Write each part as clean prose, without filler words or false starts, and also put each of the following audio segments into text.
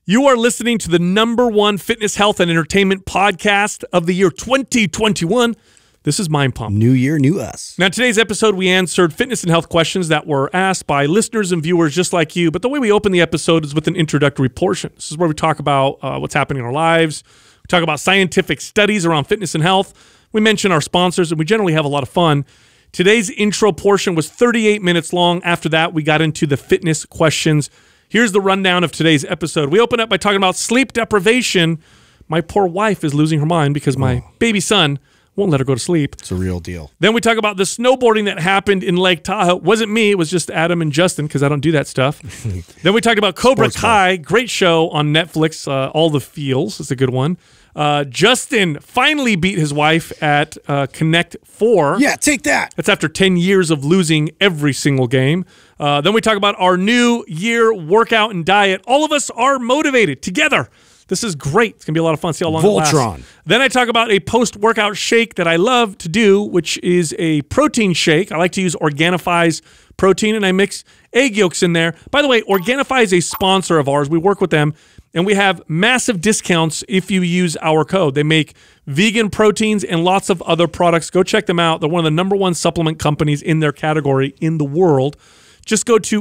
You are listening to the #1 fitness, health, and entertainment podcast of the year 2021. This is Mind Pump. New year, new us. Now, today's episode, we answered fitness and health questions that were asked by listeners and viewers just like you. But the way we open the episode is with an introductory portion. This is where we talk about what's happening in our lives. We talk about scientific studies around fitness and health. We mention our sponsors, and we generally have a lot of fun. Today's intro portion was 38 minutes long. After that, we got into the fitness questions. Here's the rundown of today's episode. We open up by talking about sleep deprivation. My poor wife is losing her mind because my baby son won't let her go to sleep. It's a real deal. Then we talk about the snowboarding that happened in Lake Tahoe. It wasn't me. It was just Adam and Justin because I don't do that stuff. Then we talked about Cobra Kai. Great show on Netflix. All the feels. It's a good one. Justin finally beat his wife at Connect 4. Yeah, take that. That's after 10 years of losing every single game. Then we talk about our new year workout and diet. All of us are motivated together. This is great. It's going to be a lot of fun. See how long it lasts. Then I talk about a post-workout shake that I love to do, which is a protein shake. I like to use Organifi's protein, and I mix egg yolks in there. By the way, Organifi is a sponsor of ours. We work with them, and we have massive discounts if you use our code. They make vegan proteins and lots of other products. Go check them out. They're one of the #1 supplement companies in their category in the world. Just go to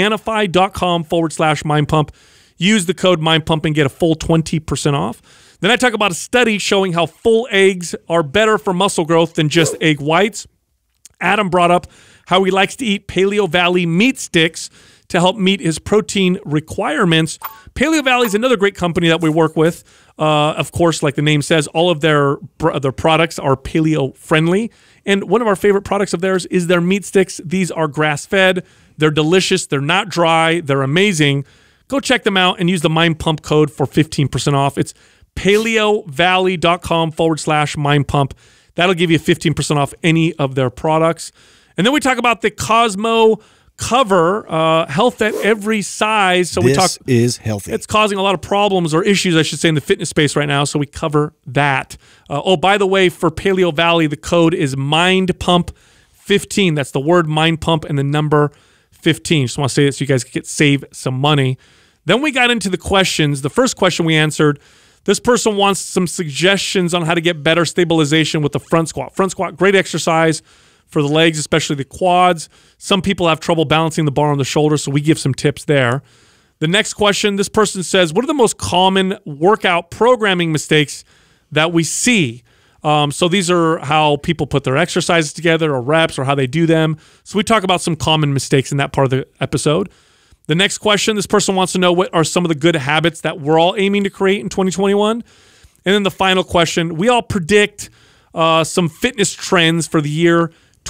Organifi.com/MindPump. Use the code MindPump and get a full 20% off. Then I talk about a study showing how full eggs are better for muscle growth than just egg whites. Adam brought up how he likes to eat Paleo Valley meat sticks to help meet his protein requirements. Paleo Valley is another great company that we work with. Of course, like the name says, all of their products are paleo friendly. And one of our favorite products of theirs is their meat sticks. These are grass-fed. They're delicious. They're not dry. They're amazing. Go check them out and use the Mind Pump code for 15% off. It's paleovalley.com/MindPump. That'll give you 15% off any of their products. And then we talk about the Cosmo cover, health at every size. So this is healthy. It's causing a lot of problems or issues, I should say, in the fitness space right now. So we cover that. By the way, for Paleo Valley, the code is MindPump15. That's the word MindPump and the number 15. Just want to say that so you guys can save some money. Then we got into the questions. The first question we answered, this person wants some suggestions on how to get better stabilization with the front squat. Front squat, great exercise for the legs, especially the quads. Some people have trouble balancing the bar on the shoulder, so we give some tips there. The next question, this person says, what are the most common workout programming mistakes that we see? So these are how people put their exercises together or reps or how they do them. So we talk about some common mistakes in that part of the episode. The next question, this person wants to know what are some of the good habits that we're all aiming to create in 2021. And then the final question, we all predict some fitness trends for the year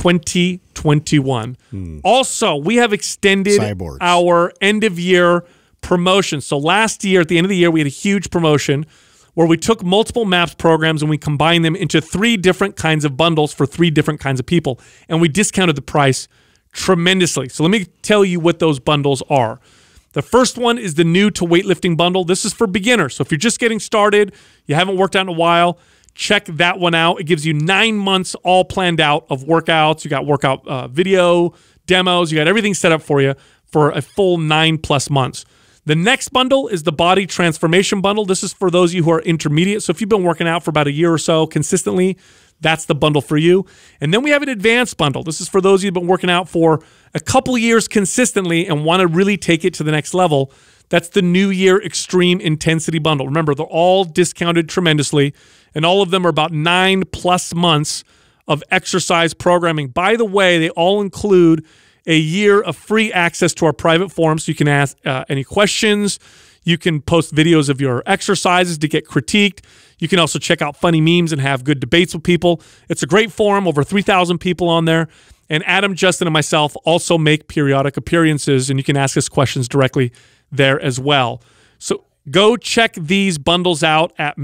2021. Also, we have extended our end-of-year promotion. So last year, at the end of the year, we had a huge promotion where we took multiple MAPS programs and we combined them into 3 different kinds of bundles for 3 different kinds of people. And we discounted the price tremendously. So let me tell you what those bundles are. The first one is the new to weightlifting bundle. This is for beginners. So if you're just getting started, you haven't worked out in a while, check that one out. It gives you 9 months all planned out of workouts. You got workout video, demos. You got everything set up for you for a full 9+ months. The next bundle is the body transformation bundle. This is for those of you who are intermediate. So if you've been working out for about a year or so consistently, that's the bundle for you. And then we have an advanced bundle. This is for those of you who've been working out for a couple years consistently and want to really take it to the next level. That's the New Year Extreme Intensity Bundle. Remember, they're all discounted tremendously, and all of them are about 9+ months of exercise programming. By the way, they all include a year of free access to our private forum, so you can ask any questions. You can post videos of your exercises to get critiqued. You can also check out funny memes and have good debates with people. It's a great forum, over 3,000 people on there. And Adam, Justin, and myself also make periodic appearances, and you can ask us questions directly there as well. So go check these bundles out at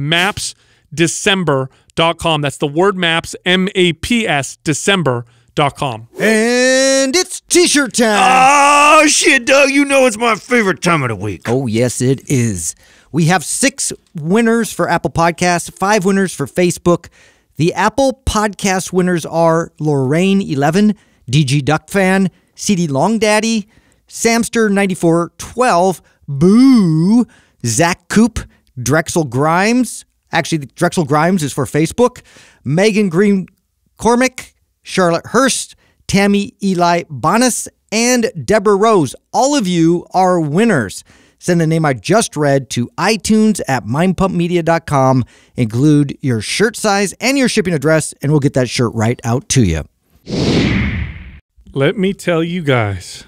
mapsdecember.com. That's the word MAPS, M-A-P-S, December.com. And it's t-shirt time. Oh, shit, Doug. You know it's my favorite time of the week. Oh, yes, it is. We have 6 winners for Apple Podcasts, 5 winners for Facebook. The Apple Podcast winners are Lorraine11, DG Duck Fan, CD Long Daddy, Samster9412, Boo, Zach Coop, Drexel Grimes. Actually, Drexel Grimes is for Facebook. Megan Green Cormick, Charlotte Hurst, Tammy Eli Bonas, and Deborah Rose. All of you are winners. Send the name I just read to iTunes at mindpumpmedia.com. Include your shirt size and your shipping address, and we'll get that shirt right out to you. Let me tell you guys.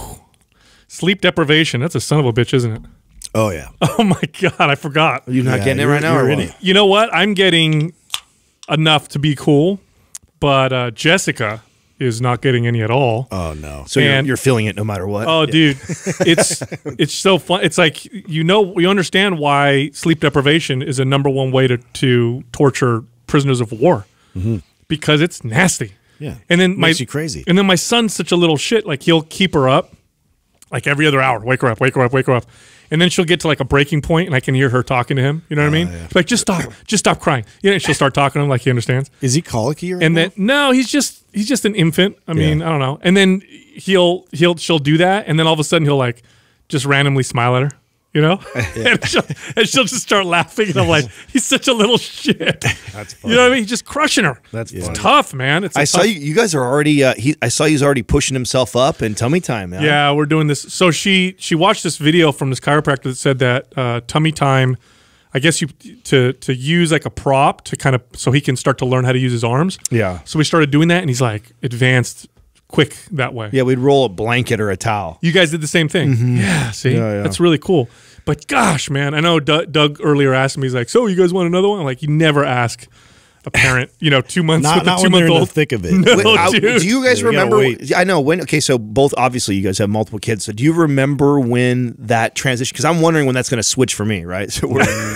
Sleep deprivation. That's a son of a bitch, isn't it? Oh, yeah. Oh, my God. I forgot. You're not getting it right now, or what? You know what? I'm getting enough to be cool, but Jessica is not getting any at all. Oh, no. So you're feeling it no matter what. Oh, dude, it's so fun. It's like, we understand why sleep deprivation is a #1 way to torture prisoners of war because it's nasty. Yeah. And then Makes you crazy. And then my son's such a little shit. Like, he'll keep her up like every other hour. Wake her up, wake her up, wake her up. And then she'll get to like a breaking point, and I can hear her talking to him. You know what I mean? Yeah. Like, just stop crying. And she'll start talking to him like he understands. Is he colicky right And now? then no, he's just an infant. I mean, I don't know. And then she'll do that, and then all of a sudden he'll like just randomly smile at her, and she'll just start laughing, and I'm like, he's such a little shit. That's funny. You know what I mean? He's just crushing her. That's it's funny. tough, man. I saw you guys are already. I saw he's already pushing himself up in tummy time. Man. Yeah, we're doing this. So she watched this video from this chiropractor that said that tummy time. I guess to use like a prop to kind of so he can start to learn how to use his arms. Yeah. So we started doing that, and he's like advanced quick that way. Yeah, we'd roll a blanket or a towel. You guys did the same thing. Yeah, see? Yeah. That's really cool. But gosh, man, I know Doug earlier asked me, he's like, so you guys want another one? I'm like, you never ask a parent, 2 months Not with a when they're in the 2-month-old. thick of it. No, Wait, dude. do you guys Yeah, we gotta remember? wait. I know when. Okay, so both obviously you guys have multiple kids. So do you remember when that transition? Because I'm wondering when that's going to switch for me, right? So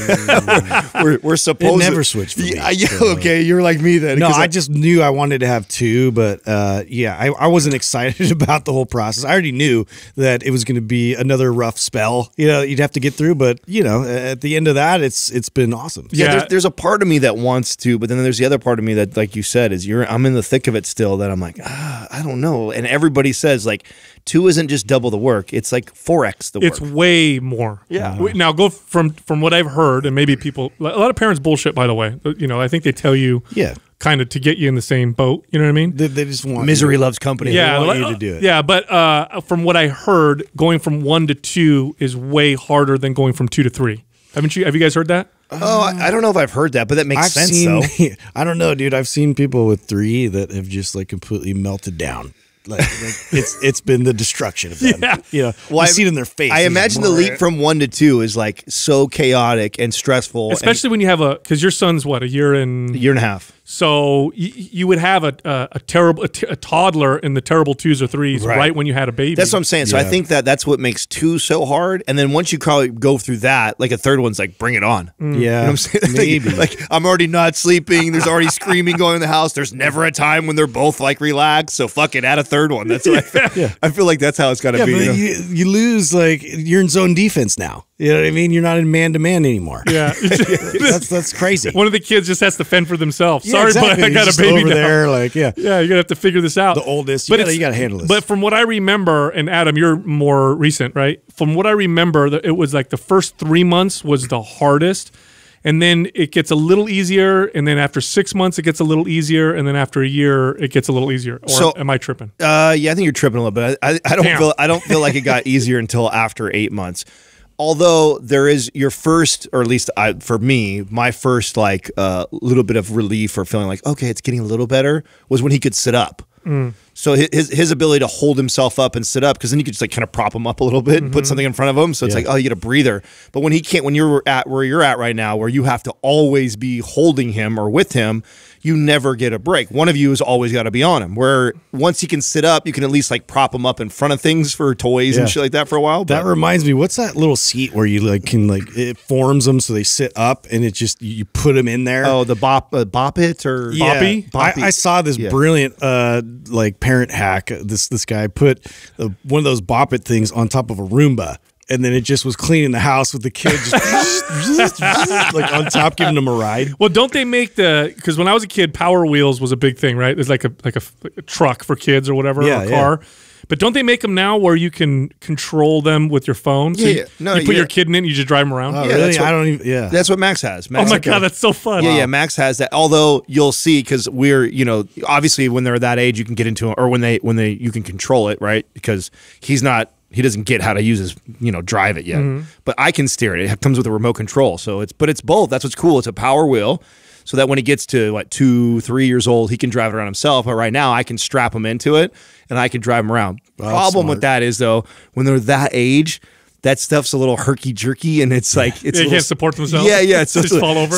we're supposed. It never switched for me. Yeah, okay, you're like me then. No, 'cause I just knew I wanted to have 2, but I wasn't excited about the whole process. I already knew that it was going to be another rough spell. You'd have to get through, but at the end of that, it's been awesome. Yeah. There's a part of me that wants to, but then there's the other part of me that, like you said, is I'm in the thick of it still. That I'm like, I don't know. And everybody says like 2 isn't just double the work; it's like 4x the work. It's way more. Yeah. Now go from what I've heard, and maybe people, a lot of parents bullshit, by the way. I think they tell you kind of to get you in the same boat. You know what I mean? They just want Misery loves company. Yeah, want you to do it. Yeah, but from what I heard, going from 1 to 2 is way harder than going from 2 to 3. Have you guys heard that? Oh, I don't know if I've heard that, but that makes sense though. I don't know, dude. I've seen people with 3 that have just like completely melted down. Like it's been the destruction of them. Yeah. Well, I see it in their face. I imagine the leap from 1 to 2 is like so chaotic and stressful, Especially when you have because your son's what, a year and year and a half. So you would have a toddler in the terrible 2s or 3s right when you had a baby. That's what I'm saying. So I think that's what makes 2 so hard. And then once you go through that, like a third one's like, bring it on. Yeah, You know what I'm saying? maybe. Like I'm already not sleeping. There's already screaming going in the house. There's never a time when they're both like relaxed. So fuck it, add a third one. That's what I feel like that's how it's got to be. But you lose, like, you're in zone defense now. You know what I mean? You're not in man-to-man anymore. Yeah. That's crazy. One of the kids just has to fend for themselves. Yeah, Sorry, exactly. but I got He's a just baby over now. there, like, Yeah, you're gonna have to figure this out. the oldest. But You got to handle this. But from what I remember, and Adam, you're more recent, right? From what I remember, it was like the first 3 months was the hardest, and then it gets a little easier, and then after 6 months it gets a little easier, and then after a year it gets a little easier. Or So- am I tripping? Yeah, I think you're tripping a little bit. I don't feel like it got easier until after 8 months. Although there is your first, or at least for me, my first like little bit of relief or feeling like, okay, it's getting a little better was when he could sit up. So his ability to hold himself up and sit up, because then you could just like kind of prop him up a little bit and put something in front of him. So it's like, oh, you get a breather. But when he can't, when you're at where you're at right now, where you have to always be holding him or with him, you never get a break. One of you has always got to be on him. Where once he can sit up, you can at least like prop him up in front of things for toys and shit like that for a while. that reminds me, what's that little seat where you like can like it forms them so they sit up and it just you put them in there? Oh, the bop it or Boppy? Boppy. I saw this brilliant like parent hack. This guy put one of those Bop It things on top of a Roomba. And then it just was cleaning the house with the kid just like on top, giving them a ride. Well, don't they make because when I was a kid, Power Wheels was a big thing, right? There's like a truck for kids or whatever, or a car. But don't they make them now where you can control them with your phone? So Yeah, no, you put your kid in it and you just drive them around? Oh, Yeah, really? that's what- I don't even. Yeah. That's what Max has. Max Oh my God, that's so fun. Yeah, Max has that. Although you'll see, because we're, obviously when they're that age, you can get into it, or when you can control it, right? Because he doesn't get how to use his, drive it yet. But I can steer it. It comes with a remote control. So it's both. That's what's cool. It's a power wheel, so that when he gets to 2, 3 years old, he can drive it around himself. But right now, I can strap him into it and I can drive him around. Problem with that is though, when they're that age, that stuff's a little herky-jerky, and it's like They can't support themselves? Yeah, It's just fall over? So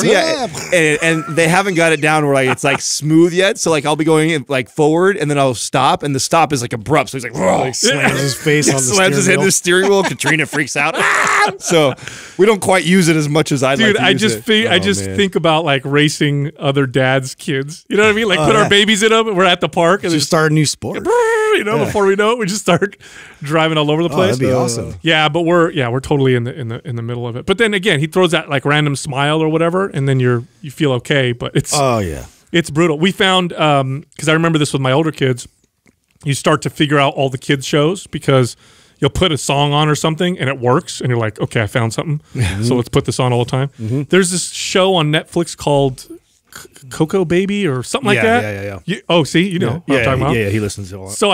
and they haven't got it down where it's smooth yet. So I'll be going in forward, and then I'll stop, and the stop is abrupt. So he's whoa, slams his face on the slams his head in the steering wheel. Katrina freaks out. So we don't quite use it as much as I'd like to use it. I just think about racing other dads' kids. You know what I mean? Put our babies in them. We're at the park and Just start a new sport. before we know it, we just start driving all over the place. That'd be awesome. Yeah, but we're totally in the middle of it. But then again, he throws that random smile or whatever, and then you feel okay. But it's it's brutal. We found because I remember this with my older kids. You start to figure out all the kids shows because you'll put a song on or something and it works, and you're like, okay, I found something. So let's put this on all the time. There's this show on Netflix called Coco Baby or something like that. Yeah. See, you know what I'm talking about. Yeah, he listens to a lot. So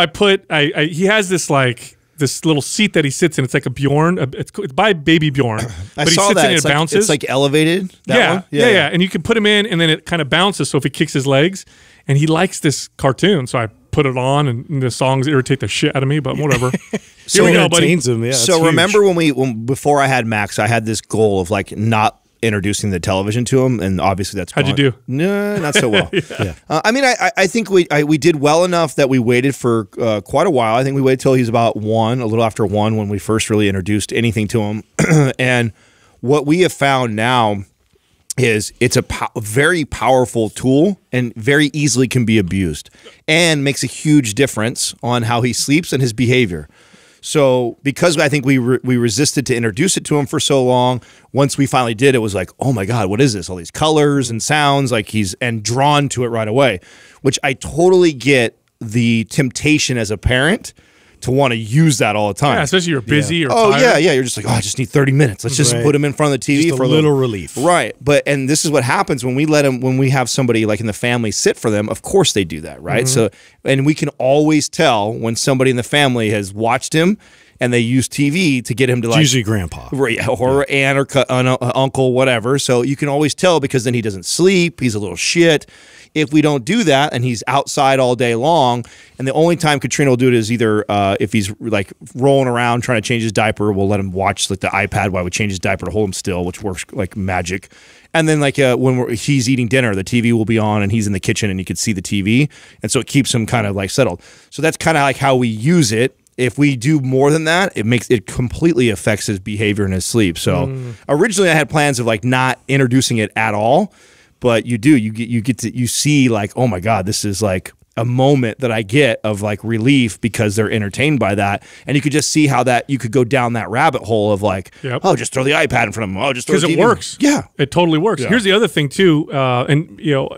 he has this this little seat that he sits in. It's like a Bjorn. It's by Baby Bjorn. I But he saw sits that. in and it bounces. It's elevated. That one? Yeah. And you can put him in, and then it kind of bounces. So if he kicks his legs, and he likes this cartoon, so I put it on, and the songs irritate the shit out of me. But whatever. Here we go, buddy. Him, yeah, So remember when before I had Max, I had this goal of not introducing the television to him, and obviously that's How'd you do? No, not so well. I mean, I think we did well enough that we waited for quite a while. I think we waited till he was about 1, a little after 1, when we first really introduced anything to him. And what we have found now is it's a very powerful tool and very easily can be abused, and makes a huge difference on how he sleeps and his behavior. So because I think we resisted to introduce it to him for so long, once we finally did, it was like, oh my God, what is this? All these colors and sounds, and drawn to it right away, which I totally get the temptation as a parent to want to use that all the time. Yeah, especially you're busy or tired. tired. Yeah. You're just like, I just need 30 minutes. Let's just put him in front of the TV just for a little relief. Right. And this is what happens when we have somebody in the family sit for them. Of course they do that, right? So, and we can always tell when somebody in the family has watched him and they use TV to get him to It's usually grandpa. or aunt or uncle, whatever. So you can always tell, because then he doesn't sleep. He's a little shit. If we don't do that and he's outside all day long, and the only time Katrina will do it is either if he's rolling around trying to change his diaper, we'll let him watch the iPad while we change his diaper to hold him still, which works like magic. And then when he's eating dinner, the TV will be on and he's in the kitchen and you can see the TV. And so it keeps him kind of settled. So that's kind of how we use it. If we do more than that, it completely affects his behavior and his sleep. So originally I had plans of not introducing it at all. But you see oh my God, this is a moment that I get of relief because they're entertained by that. And you could just see how that you could go down that rabbit hole of oh, just throw the iPad in front of them. Oh, just throw the TV. Because it works. Yeah. It totally works. Yeah. Here's the other thing too. And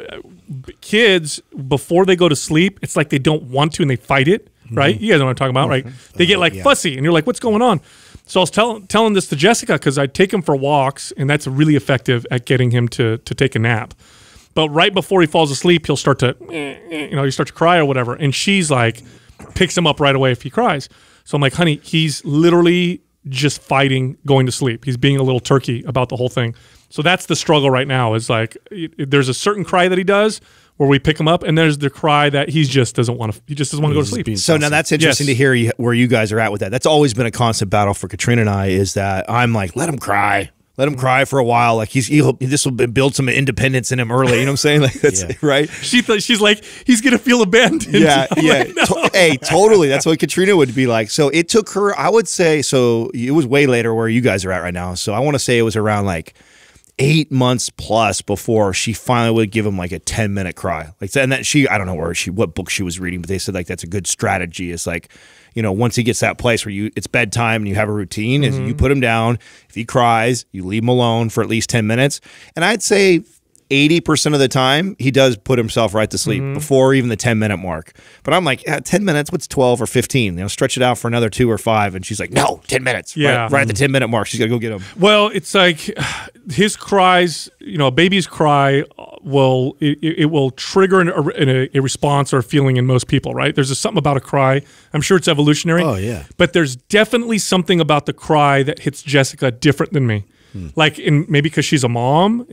kids, before they go to sleep, it's like they don't want to and they fight it, right? You guys know what I'm talking about, right? They get fussy and you're like, what's going on? So I was telling this to Jessica because I take him for walks, and that's really effective at getting him to take a nap. But right before he falls asleep, he'll start to, you start to cry or whatever. And she's picks him up right away if he cries. So I'm like, honey, he's literally just fighting going to sleep. He's being a little turkey about the whole thing. So that's the struggle right now is there's a certain cry that he does where we pick him up, and there's the cry that he just doesn't want to go to sleep. So now that's interesting to hear where you guys are at with that. That's always been a constant battle for Katrina and I, is that I'm let him cry. Let him cry for a while. This will build some independence in him early. You know what I'm saying? That's right. She's like, he's gonna feel abandoned. Yeah, yeah. No. Hey, totally. That's what Katrina would be like. So it took her, I would say, so it was way later where you guys are at right now. So I want to say it was around 8 months plus before she finally would give him a 10-minute cry. And that I don't know what book she was reading, but they said that's a good strategy. It's once he gets that place where it's bedtime and you have a routine, is you put him down. If he cries, you leave him alone for at least 10 minutes. And I'd say 80% of the time, he does put himself right to sleep before even the 10-minute mark. But I'm like, 10 minutes, what's 12 or 15? Stretch it out for another 2 or 5. And she's like, no, 10 minutes. Yeah. Right at the 10-minute mark. She's got to go get him. Well, it's like his cries, a baby's cry will trigger a response or a feeling in most people, right? There's something about a cry. I'm sure it's evolutionary. Oh, yeah. But there's definitely something about the cry that hits Jessica different than me. Like, maybe because she's a mom,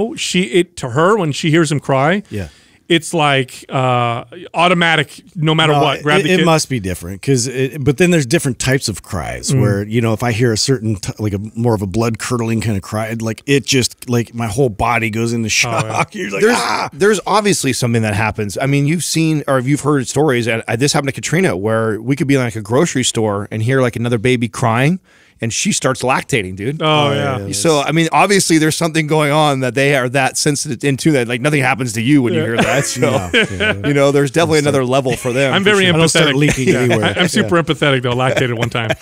to her, when she hears him cry, it's like automatic, no matter what. Grab the kid. It must be different but then there's different types of cries where if I hear a certain more of a blood curdling kind of cry, like it just like my whole body goes into shock. You're like, there's obviously something that happens. I mean, you've seen or you've heard stories, and this happened to Katrina, where we could be in like a grocery store and hear like another baby crying. And she starts lactating, dude. Oh, yeah. So, I mean, obviously there's something going on that they are that sensitive into that. Like, nothing happens to you when you hear that. So, there's definitely another level for them. I'm very empathetic. I don't start leaking anywhere. I'm super empathetic, though. Lactated one time.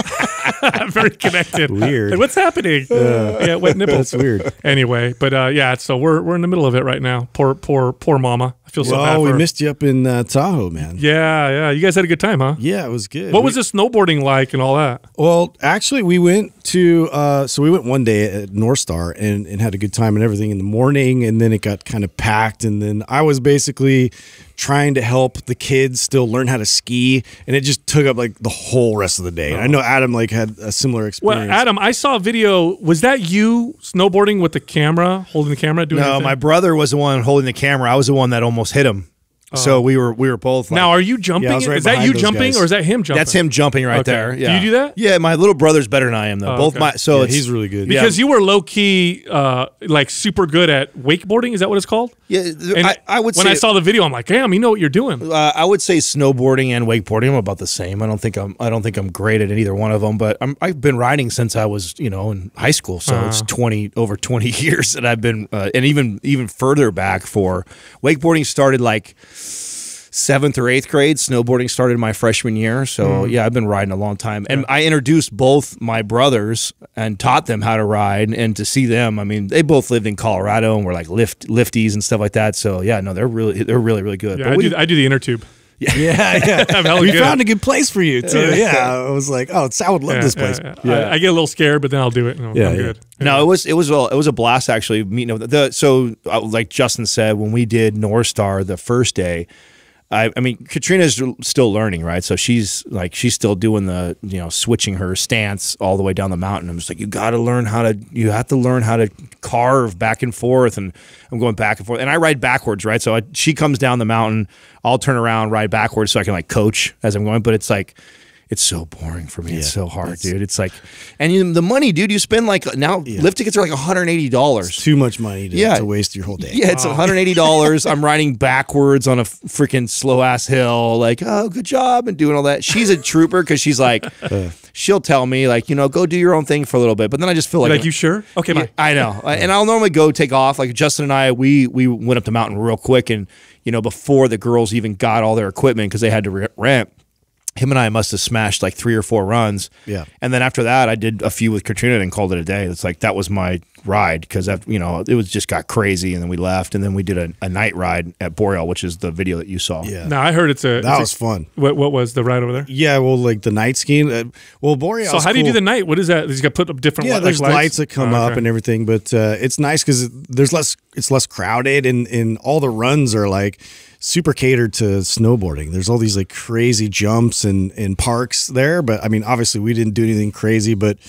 I'm very connected. Weird. Like, what's happening? Wet nipples. That's weird. Anyway, but so we're in the middle of it right now. Poor mama. I feel so bad for we her. missed you up in Tahoe, man. Yeah. You guys had a good time, huh? Yeah, it was good. What was the snowboarding like and all that? Well, actually, we went to we went one day at North Star and had a good time and everything in the morning, and then it got kind of packed, and then I was basically trying to help the kids still learn how to ski, and it just took up like the whole rest of the day. And I know Adam had a similar experience. Well, Adam, I saw a video. Was that you snowboarding with the camera, holding the camera, doing No, anything? my brother was the one holding the camera. I was the one that almost hit him. So we were both. Like, now, are you jumping? Yeah, I was right is that you behind those jumping, guys. or is that him jumping? That's him jumping right Okay. there. Yeah. Do you do that? Yeah, my little brother's better than I am, though. He's really good. Because you were low key, like super good at wakeboarding. Is that what it's called? Yeah, And I would say when I saw the video, I'm like, damn, you know what you're doing. I would say snowboarding and wakeboarding are about the same. I don't think I'm great at either one of them, but I've been riding since I was in high school, so it's over 20 years that I've been, and even further back for wakeboarding started like 7th or 8th grade. Snowboarding started my freshman year. So yeah, I've been riding a long time. And I introduced both my brothers and taught them how to ride, and to see them, I mean, they both lived in Colorado and were like lifties and stuff like that. So yeah, no, they're really, really good. Yeah, I do the inner tube. Yeah. We found a good place for you too. I was like, I would love this place. Yeah. I get a little scared, but then I'll do it. I'm good. No, it was a blast actually meeting like Justin said, when we did North Star the first day, I mean, Katrina's still learning, right? So she's still doing the, switching her stance all the way down the mountain. I'm just like, you have to learn how to carve back and forth. And I'm going back and forth, and I ride backwards, right? So she comes down the mountain, I'll turn around, ride backwards so I can like coach as I'm going. But it's like, it's so boring for me. It's so hard, dude. It's like, and the money, dude, you spend lift tickets are like $180. It's too much money to waste your whole day. Yeah, it's $180. I'm riding backwards on a freaking slow ass hill. Like, oh, good job, and doing all that. She's a trooper because she's like, she'll tell me like, go do your own thing for a little bit. But then I just feel like, you sure? Okay, bye. I know, and I'll normally go take off. Like Justin and I, we went up the mountain real quick, and before the girls even got all their equipment because they had to rent. Him and I must have smashed like 3 or 4 runs. Yeah. And then after that, I did a few with Katrina and called it a day. It's like, that was my ride because, it was just got crazy. And then we left. And then we did a night ride at Boreal, which is the video that you saw. Yeah. Now, I heard that was fun. What was the ride over there? Yeah. Well, like the night skiing. Boreal. So how do you do the night? What is that? You got put up different there's lights that come up and everything. But it's nice because it's less crowded and all the runs are like super catered to snowboarding. There's all these like crazy jumps and parks there, but I mean, obviously we didn't do anything crazy, but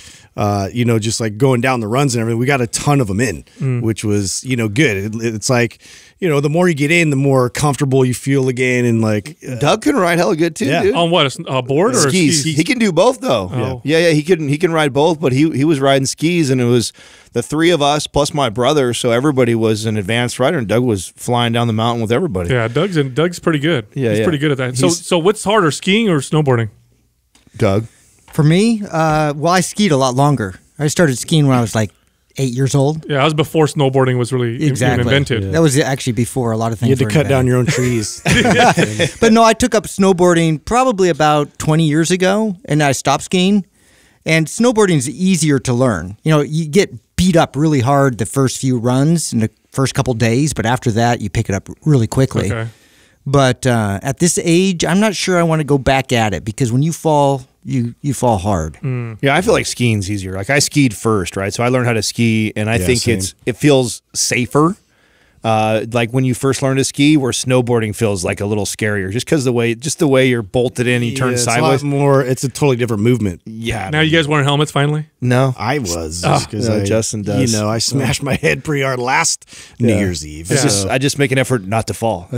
just like going down the runs and everything, we got a ton of them in, which was, good. It's like, the more you get in, the more comfortable you feel again. And like Doug can ride hella good too, dude. On what, a board or skis? He can do both though. Oh. Yeah. He can ride both, but he was riding skis, and it was the 3 of us plus my brother, so everybody was an advanced rider, and Doug was flying down the mountain with everybody. Yeah, Doug's pretty good. Yeah, he's pretty good at that. So what's harder, skiing or snowboarding? Doug? For me, I skied a lot longer. I started skiing when I was like 8 years old. Yeah, that was before snowboarding was really even invented. Yeah. That was actually before a lot of things. You had to cut down your own trees. But no, I took up snowboarding probably about 20 years ago, and I stopped skiing. And snowboarding is easier to learn. You get beat up really hard the first few runs and the first couple days, but after that, you pick it up really quickly. Okay. But at this age, I'm not sure I want to go back at it because when you fall, you fall hard. Yeah, I feel like skiing's easier. Like I skied first, right? So I learned how to ski, and I think same. it feels safer. Like when you first learn to ski, where snowboarding feels like a little scarier, just because the way you're bolted in, you turn sideways. It's a lot more. It's a totally different movement. Yeah. Now you guys wearing helmets finally? No, I was because no, Justin does. You know, I smashed my head pretty hard last New Year's Eve. I just make an effort not to fall.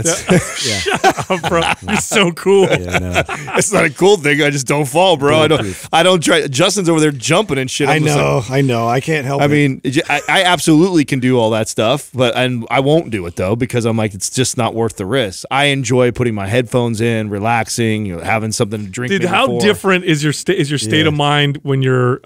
Shut up, bro. You're so cool. Yeah, no. It's not a cool thing. I just don't fall, bro. I don't try. Justin's over there jumping and shit. I know. I can't help it. I mean, I absolutely can do all that stuff, but I won't do it though because I'm like, it's just not worth the risk. I enjoy putting my headphones in, relaxing, having something to drink. Dude, how different is your state of mind when you're,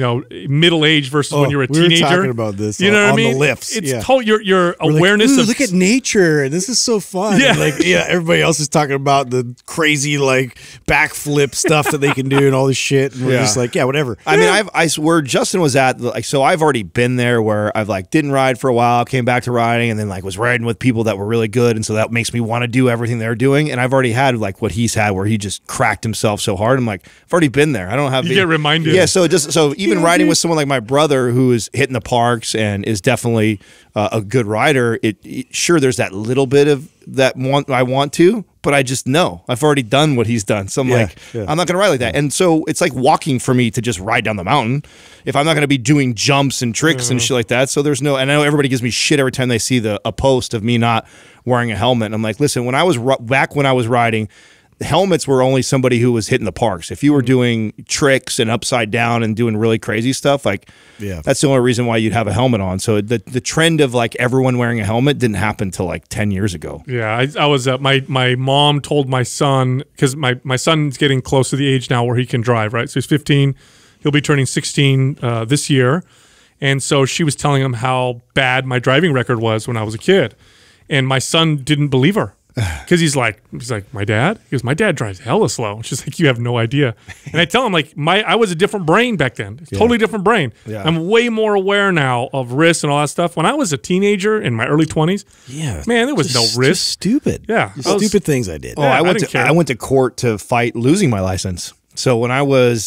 middle age versus when you're a teenager? We were talking about this. You know what I mean? On the lifts. It's your awareness like, of look at nature. This is so fun. Yeah. And everybody else is talking about the crazy backflip stuff that they can do and all this shit. And we're just like, yeah, whatever. I mean, where Justin was at, so I've already been there where I've didn't ride for a while, came back to riding, and then was riding with people that were really good, and so that makes me want to do everything they're doing. And I've already had what he's had, where he just cracked himself so hard. I'm like, I've already been there. I don't have. You get reminded. Yeah. So even riding with someone like my brother who is hitting the parks and is definitely a good rider. Sure, there's that little bit of that I want to. But I just know I've already done what he's done. So I'm I'm not going to ride like that. And so it's like walking for me to just ride down the mountain if I'm not going to be doing jumps and tricks and shit like that. So there's and I know everybody gives me shit every time they see a post of me not wearing a helmet. And I'm like, listen, when I was riding, the helmets were only somebody who was hitting the parks. If you were doing tricks and upside down and doing really crazy stuff, that's the only reason why you'd have a helmet on. So the trend of everyone wearing a helmet didn't happen till 10 years ago. Yeah, I was my mom told my son, because my son's getting close to the age now where he can drive, right? So he's 15. He'll be turning 16 this year. And so she was telling him how bad my driving record was when I was a kid. And my son didn't believe her. Because he's like, my dad? He goes, my dad drives hella slow. And she's like, you have no idea. And I tell him, I was a different brain back then. Totally different brain. Yeah. I'm way more aware now of risks and all that stuff. When I was a teenager in my early 20s, man, there was no risk. Just stupid. Yeah. Stupid things I did. Oh, I went to court to fight losing my license. So when I was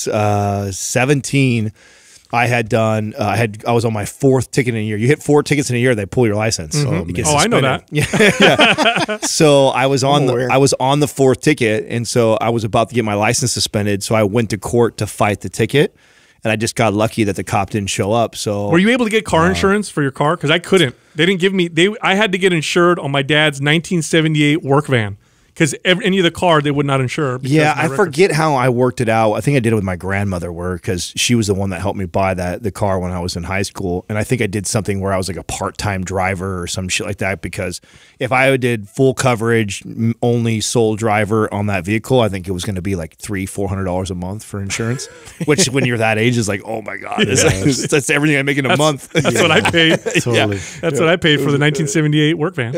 17, I was on my 4th ticket in a year. You hit 4 tickets in a year, they pull your license. I know that. Yeah. So I was on the 4th ticket, and so I was about to get my license suspended. So I went to court to fight the ticket, and I just got lucky that the cop didn't show up. So were you able to get car insurance for your car? Because I couldn't. They didn't give me. I had to get insured on my dad's 1978 work van. Because any of the car they would not insure. Yeah, I forget how I worked it out. I think I did it with my grandmother, because she was the one that helped me buy the car when I was in high school. And I think I did something where I was a part-time driver or some shit like that. Because if I did full coverage, only sole driver on that vehicle, I think it was going to be $300-$400 a month for insurance. Which, when you're that age, is oh my god, that's everything I make in a month. That's what I paid. Totally. That's what I paid for the 1978 work van.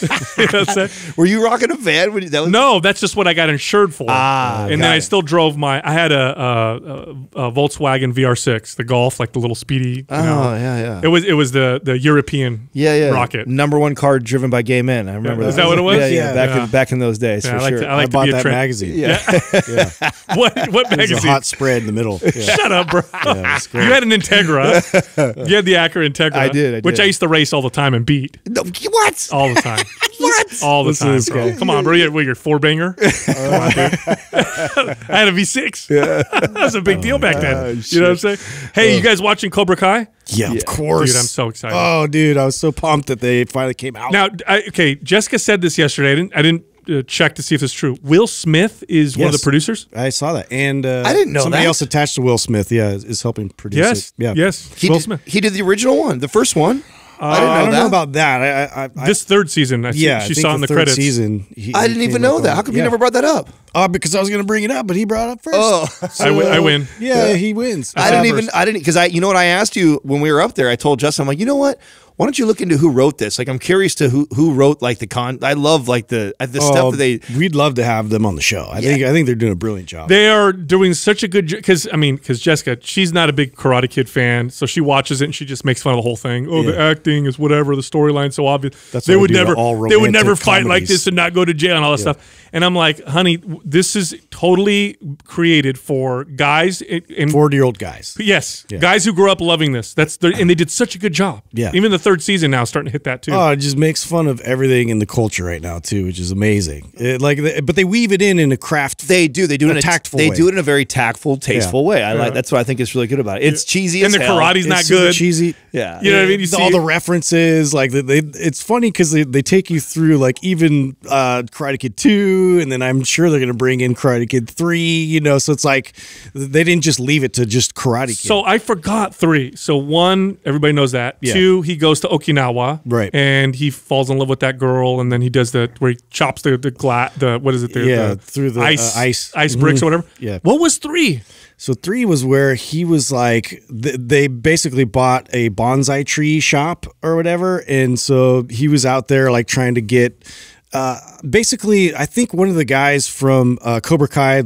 Were you rocking a van? No, that's just what I got insured for. And then I still drove I had a Volkswagen VR6, the Golf, the little speedy. Yeah. It was the European rocket. #1 car driven by gay men. I remember that. Is that what it was? Yeah. Back in those days, for sure. I bought that magazine. Yeah. What magazine? There's a hot spread in the middle. Yeah. Shut up, bro. Yeah, great. You had an Integra. You had the Acura Integra. I did. Which I used to race all the time and beat. No, what? All the time. What? All the time, bro. Come on, bro. You're 4-banger. Come on, dude. I had a V6. That was a big deal back then. You know what I'm saying? Hey, you guys watching Cobra Kai? Yeah, of course. Dude, I'm so excited. Oh, dude, I was so pumped that they finally came out. Now, Jessica said this yesterday. I didn't check to see if it's true. Will Smith is one of the producers. I saw that, and I didn't know somebody that. else attached to Will Smith. Yeah, is helping produce it. Yeah, yes. Will Smith. He did the original one, the first one. I don't know about that. This third season, she saw in the third credits. Season, I didn't even know that. How come you never brought that up? Because I was going to bring it up, but he brought it up first. Oh, I win. Yeah, he wins. I didn't, because you know what I asked you when we were up there? I told Justin, I'm like, you know what? Why don't you look into who wrote this? Like, I'm curious to who wrote like I love like the stuff that they. We'd love to have them on the show. I think they're doing a brilliant job. They are doing such a good job because Jessica, she's not a big Karate Kid fan, so she watches it and she just makes fun of the whole thing. Oh, the acting is whatever, the storyline's so obvious. They would never fight like this and not go to jail and all that stuff. And I'm like, honey, this is totally created for guys and 40-year-old guys. Yes, guys who grew up loving this. And they did such a good job. Yeah, even the third season now is starting to hit that too. Oh, it just makes fun of everything in the culture right now too, which is amazing. But they weave it in a craft. They do it in a tactful. They way. do it in a very tactful, tasteful way. I like. That's what I think is really good about it. It's cheesy and as hell. karate's not super good. cheesy. Yeah, you know what I mean. You see all the references, like it's funny because they take you through like even Karate Kid 2, and then I'm sure they're going to bring in Karate Kid 3. You know, so it's like they didn't just leave it to just Karate Kid. So I forgot 3. So 1, everybody knows that. Yeah. 2, he goes to Okinawa, right, and he falls in love with that girl, and then he does where he chops the what is it? Through the ice bricks or whatever. Yeah. What was 3? So 3 was where he was like, they basically bought a bonsai tree shop or whatever. And so he was out there like trying to get, basically, I think one of the guys from Cobra Kai,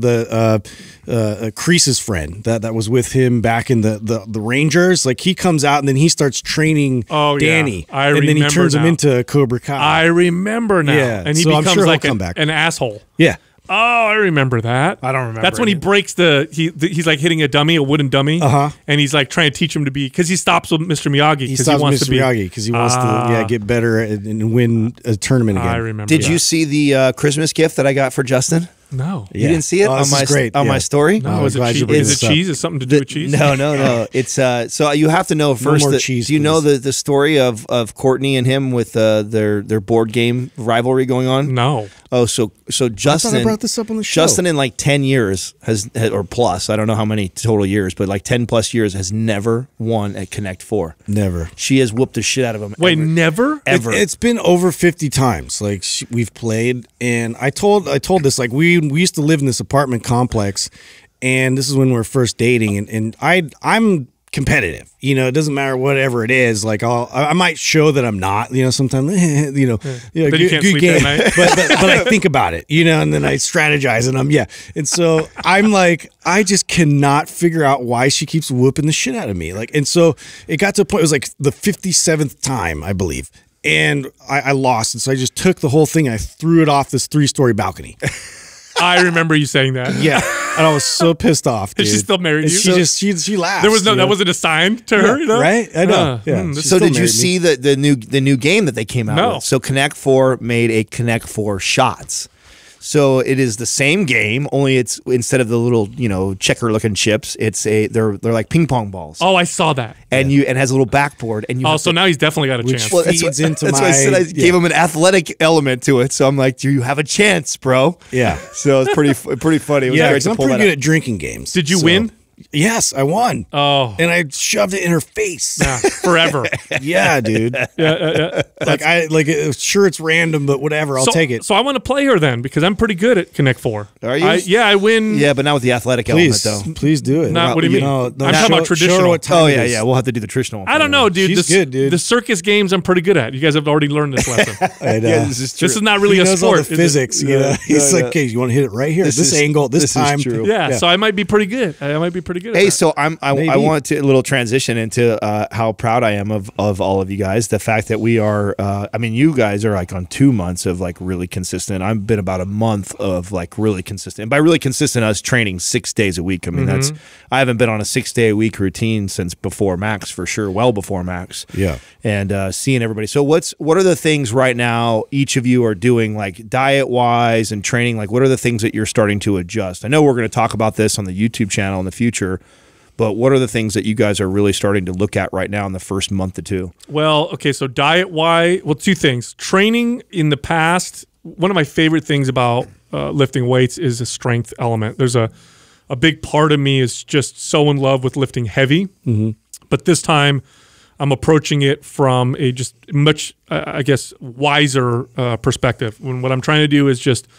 Kreese's friend that was with him back in the Rangers, like he comes out and then he starts training Danny. Yeah. And then he turns him into Cobra Kai. I remember now. Yeah. And he becomes like an asshole. Yeah. Oh, I remember that. I don't remember. That's when he breaks he's like hitting a wooden dummy, and he's like trying to teach him to be, because he stops with Mr. Miyagi because he wants to get better and win a tournament again. I remember. Did you see the Christmas gift that I got for Justin? No. You didn't see it on my story? No, is it cheese? Is it something to do with cheese? No. It's so you have to know first. Cheese, do you know the story of Courtney and him with their board game rivalry going on? No. Oh, so Justin. I thought I brought this up on the show. Justin in like 10 years has or plus, I don't know how many total years, but like 10 plus years has never won at Connect 4. Never. She has whooped the shit out of him. Wait, never? Ever. It's been over 50 times. Like we've played, and I told this, like we used to live in this apartment complex, and this is when we were first dating, and I'm competitive. You know, it doesn't matter whatever it is. Like I might show that I'm not. You know, sometimes Then you can't sleep game. that night. but I think about it. You know, and then I strategize, and and so I'm like, I just cannot figure out why she keeps whooping the shit out of me. Like, and so it got to a point. It was like the 57th time, I believe. And I lost, and so I just took the whole thing. I threw it off this 3-story balcony. I remember you saying that. Yeah, and I was so pissed off. Dude. Is she still married? She laughed. There was that wasn't a sign to her, you know? Right? I know. So did you see the new game that they came out with? So Connect 4 made a Connect 4 Shots. So it is the same game, only it's instead of the little checker looking chips, they're like ping pong balls. Oh, I saw that. And it has a little backboard, and so now he's definitely got a chance. Well, that's why I said I gave him an athletic element to it. So I'm like, do you have a chance, bro? Yeah. So it's pretty funny. It was great to I'm pull pretty that good out. at drinking games. Did you win? Yes, I won. Oh. And I shoved it in her face. Yeah, forever. Yeah, dude. Yeah. Sure, it's random, but whatever. I'll take it. So I want to play her then, because I'm pretty good at Connect 4. Are you? I win. Yeah, but not with the athletic element, though. Please do it. What do you mean? No, I'm talking about traditional. Oh, yeah. We'll have to do the traditional one. I don't know, dude. She's good, dude. The circus games I'm pretty good at. You guys have already learned this lesson. I know. Yeah, this is true. This is not really he a knows sport. all the physics. You know? He's like, okay, you want to hit it right here, this angle, this time. Is true. Yeah, so I might be pretty good. Hey, so I want to a little transition into how proud I am of all of you guys. The fact that we are, you guys are like on 2 months of like really consistent. I've been about a month of like really consistent. And by really consistent, us training 6 days a week. I mean, I haven't been on a 6-day-a-week routine since before Max, for sure, well before Max. Yeah. And seeing everybody. So what are the things right now each of you are doing, like diet wise and training? Like, what are the things that you're starting to adjust? I know we're going to talk about this on the YouTube channel in the future. But what are the things that you guys are really starting to look at right now in the first month or two? Well, okay, so diet-wise, 2 things. Training in the past, one of my favorite things about lifting weights is a strength element. There's a big part of me is just so in love with lifting heavy. Mm-hmm. But this time, I'm approaching it from a just much, wiser perspective. When what I'm trying to do is just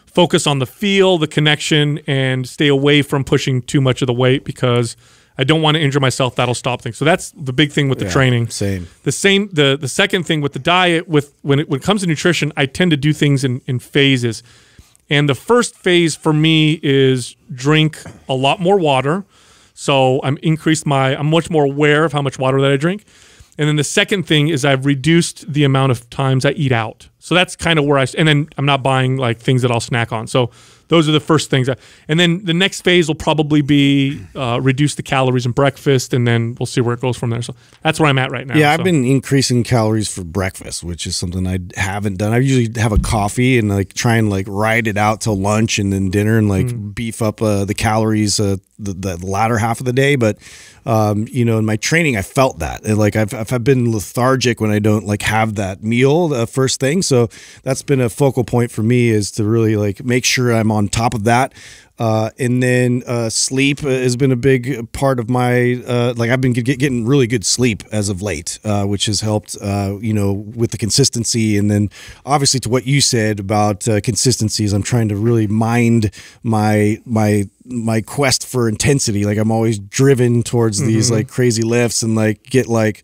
focus on the feel, the connection, and stay away from pushing too much of the weight because I don't want to injure myself. That'll stop things. So that's the big thing with the training. Same. The second thing with the diet, when it comes to nutrition, I tend to do things in phases. And the first phase for me is drink a lot more water. So I'm much more aware of how much water that I drink. And then the second thing is I've reduced the amount of times I eat out. So that's kind of where and then I'm not buying like things that I'll snack on. So those are the first things. And then the next phase will probably be reduce the calories in breakfast, and then we'll see where it goes from there. So that's where I'm at right now. Yeah, I've been increasing calories for breakfast, which is something I haven't done. I usually have a coffee and like try and like ride it out till lunch and then dinner and like beef up the calories the latter half of the day. But you know, in my training, I felt that like I've been lethargic when I don't like have that meal the first thing. So that's been a focal point for me, is to really like make sure I'm on top of that. And then sleep has been a big part of my like I've been getting really good sleep as of late, which has helped you know, with the consistency. And then obviously to what you said about consistencies, I'm trying to really mind my quest for intensity. Like I'm always driven towards these like crazy lifts and like get like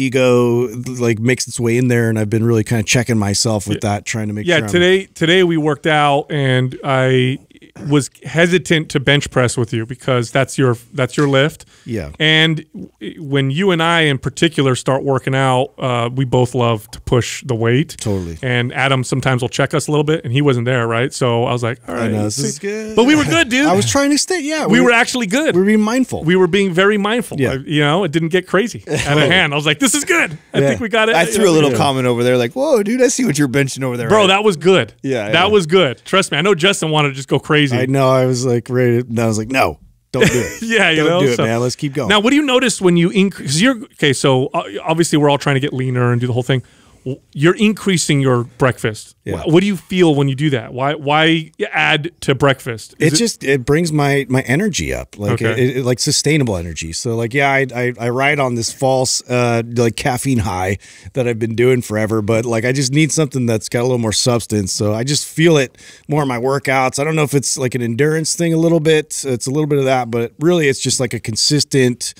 ego like makes its way in there, and I've been really kind of checking myself with that, trying to make sure today we worked out and I was hesitant to bench press with you because that's your lift. Yeah. And when you and I in particular start working out, we both love to push the weight. Totally. And Adam sometimes will check us a little bit, and he wasn't there, right? So I was like, all right, I know, this is good. But we were good, dude. I was trying to stay. Yeah, we were actually good. We were being mindful. We were being very mindful. Yeah. You know, it didn't get crazy out of hand. I was like, this is good. I think we got it. I threw a little comment over there like, whoa, dude, I see what you're benching over there. Bro, right? that was good. Yeah, that was good. Trust me. I know Justin wanted to just go crazy. I know. I was like ready. I was like, no, don't do it. Yeah, you don't know, do it, man. Let's keep going. Now, what do you notice when you increase? So obviously we're all trying to get leaner and do the whole thing. You're increasing your breakfast. Yeah. What do you feel when you do that? Why add to breakfast? It brings my energy up, like like sustainable energy. So like, yeah, I ride on this false like caffeine high that I've been doing forever, but like I just need something that's got a little more substance. So I just feel it more in my workouts. I don't know if it's like an endurance thing a little bit. It's a little bit of that, but really it's just like a consistent,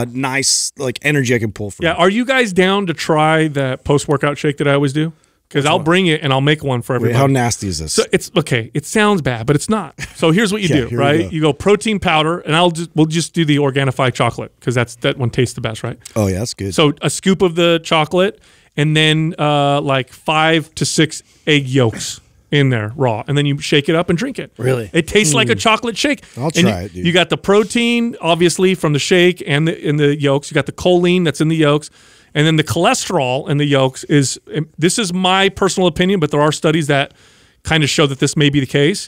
nice like energy I can pull from. Yeah. Are you guys down to try that post-workout shake that I always do? Because I'll bring it and I'll make one for everybody. Wait, how nasty is this? So it's okay. It sounds bad, but it's not. So here's what you do, here right? we go. You go protein powder, and we'll just do the Organifi chocolate because that one tastes the best, right? Oh yeah, that's good. So a scoop of the chocolate, and then like 5 to 6 egg yolks in there raw, and then you shake it up and drink it. Really? It tastes like a chocolate shake. I'll try it, dude. You got the protein obviously from the shake and in the yolks. You got the choline that's in the yolks. And then the cholesterol in the yolks this is my personal opinion, but there are studies that kind of show that this may be the case.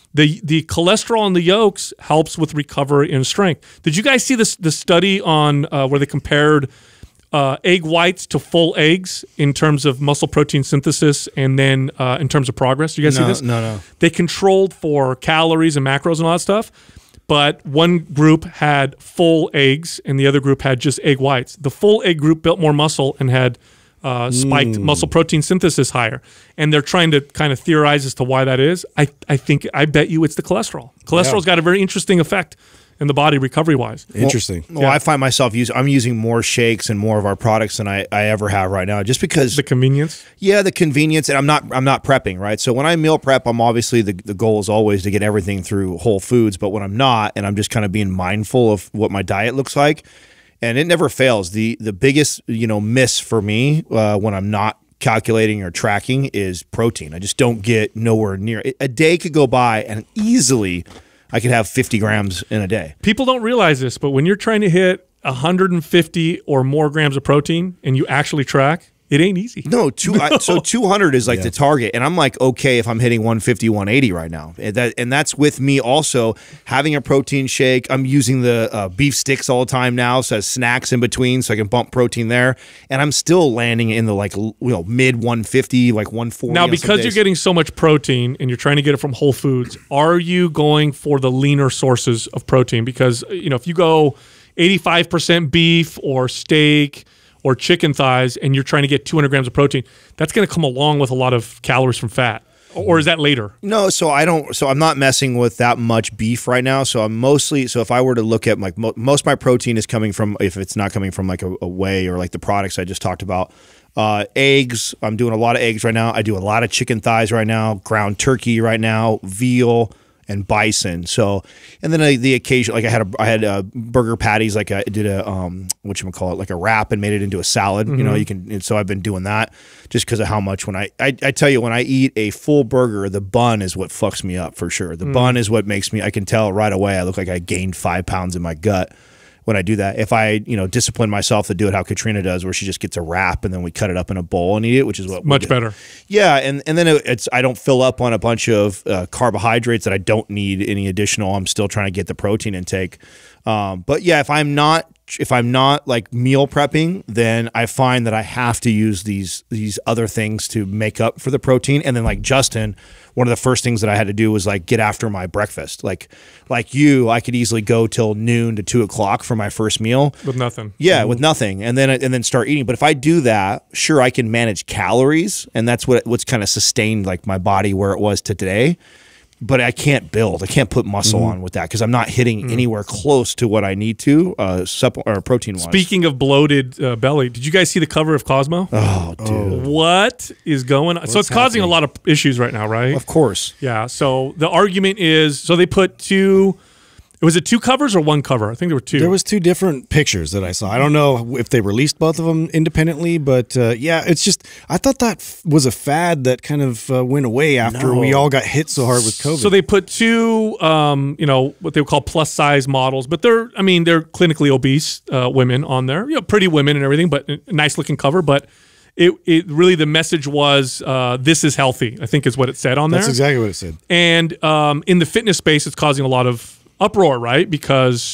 The cholesterol in the yolks helps with recovery and strength. Did you guys see the study on where they compared egg whites to full eggs in terms of muscle protein synthesis and then in terms of progress? Do you guys see this? No. They controlled for calories and macros and all that stuff. But one group had full eggs and the other group had just egg whites. The full egg group built more muscle and had spiked muscle protein synthesis higher. And they're trying to kind of theorize as to why that is. I bet you it's the cholesterol. Cholesterol's got a very interesting effect in the body recovery-wise. Interesting. Well, I find myself I'm using more shakes and more of our products than I ever have right now, just because The convenience? Yeah, the convenience, and I'm not prepping, right? So when I meal prep, I'm obviously the goal is always to get everything through whole foods, but when I'm not, and I'm just kind of being mindful of what my diet looks like, and it never fails. The biggest miss for me when I'm not calculating or tracking is protein. I just don't get nowhere near. A day could go by and easily I could have 50 grams in a day. People don't realize this, but when you're trying to hit 150 or more grams of protein and you actually track, it ain't easy. No, so 200 is like the target, and I'm like, okay, if I'm hitting 150, 180 right now, and that's with me also having a protein shake. I'm using the beef sticks all the time now, so as snacks in between, so I can bump protein there, and I'm still landing in the mid 150, like 140. Now, because you're getting so much protein and you're trying to get it from whole foods, are you going for the leaner sources of protein? Because if you go 85% beef or steak or chicken thighs and you're trying to get 200 grams of protein, that's going to come along with a lot of calories from fat. Or is that later? No, so I don't. So I'm not messing with that much beef right now. So I'm mostly. So if I were to look at like most of my protein is coming from, if it's not coming from like a whey or like the products I just talked about. Eggs. I'm doing a lot of eggs right now. I do a lot of chicken thighs right now. Ground turkey right now. Veal. And bison. So, and then the occasion, like I had burger patties, like I did a whatchamacallit, like a wrap and made it into a salad. You know, you can. And so I've been doing that just because of how much when I tell you, when I eat a full burger, the bun is what fucks me up for sure. The bun is what makes me. I can tell right away. I look like I gained 5 pounds in my gut when I do that. If I, discipline myself to do it how Katrina does, where she just gets a wrap and then we cut it up in a bowl and eat it, which is what much better. Yeah, and then it's I don't fill up on a bunch of carbohydrates that I don't need any additional. I'm still trying to get the protein intake. But yeah, if I'm not like meal prepping, then I find that I have to use these other things to make up for the protein. And then like Justin, one of the first things that I had to do was like get after my breakfast. Like you, I could easily go till noon to 2 o'clock for my first meal with nothing. Yeah, with nothing, and then start eating. But if I do that, sure, I can manage calories, and that's what's kind of sustained like my body where it was to today. But I can't build. I can't put muscle on with that because I'm not hitting anywhere close to what I need to, or protein-wise. Speaking of bloated belly, did you guys see the cover of Cosmo? Oh, dude. What is going on? So it's causing a lot of issues right now, right? Of course. Yeah. So the argument is, so they put two. Was it 2 covers or 1 cover? I think there were 2. There was 2 different pictures that I saw. I don't know if they released both of them independently, but yeah, it's just, I thought that was a fad that kind of went away after we all got hit so hard with COVID. So they put 2, what they would call plus size models, but they're clinically obese women on there, pretty women and everything, but a nice looking cover. But it really, the message was, this is healthy, I think is what it said on there. That's exactly what it said. And in the fitness space, it's causing a lot of uproar, right? Because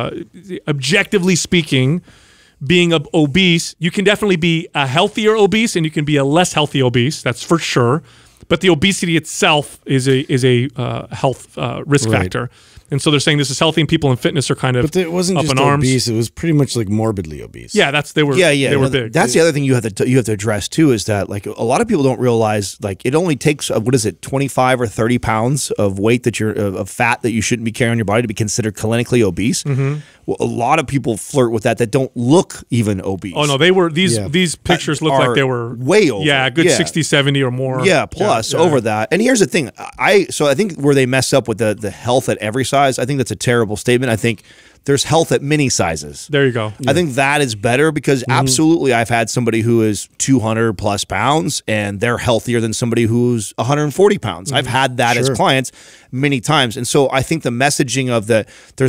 objectively speaking, being obese, you can definitely be a healthier obese and you can be a less healthy obese. That's for sure. But the obesity itself is a health risk factor. And so they're saying this is healthy, and people in fitness are kind of But it wasn't up just in arms. obese; it was pretty much like morbidly obese. Yeah, they were big. That's the other thing you have to address too, is that like a lot of people don't realize, like, it only takes 25 or 30 pounds of weight of fat that you shouldn't be carrying on your body to be considered clinically obese. Well, a lot of people flirt with that don't look even obese. Oh no, they were these pictures look like they were way over. Yeah, a good 60, 70 or more. Yeah, plus over that. And here's the thing, I think where they mess up with the health at every size, I think that's a terrible statement. I think there's health at many sizes. There you go. I think that is better because absolutely I've had somebody who is 200 plus pounds and they're healthier than somebody who's 140 pounds. I've had that as clients many times. And so I think the messaging of that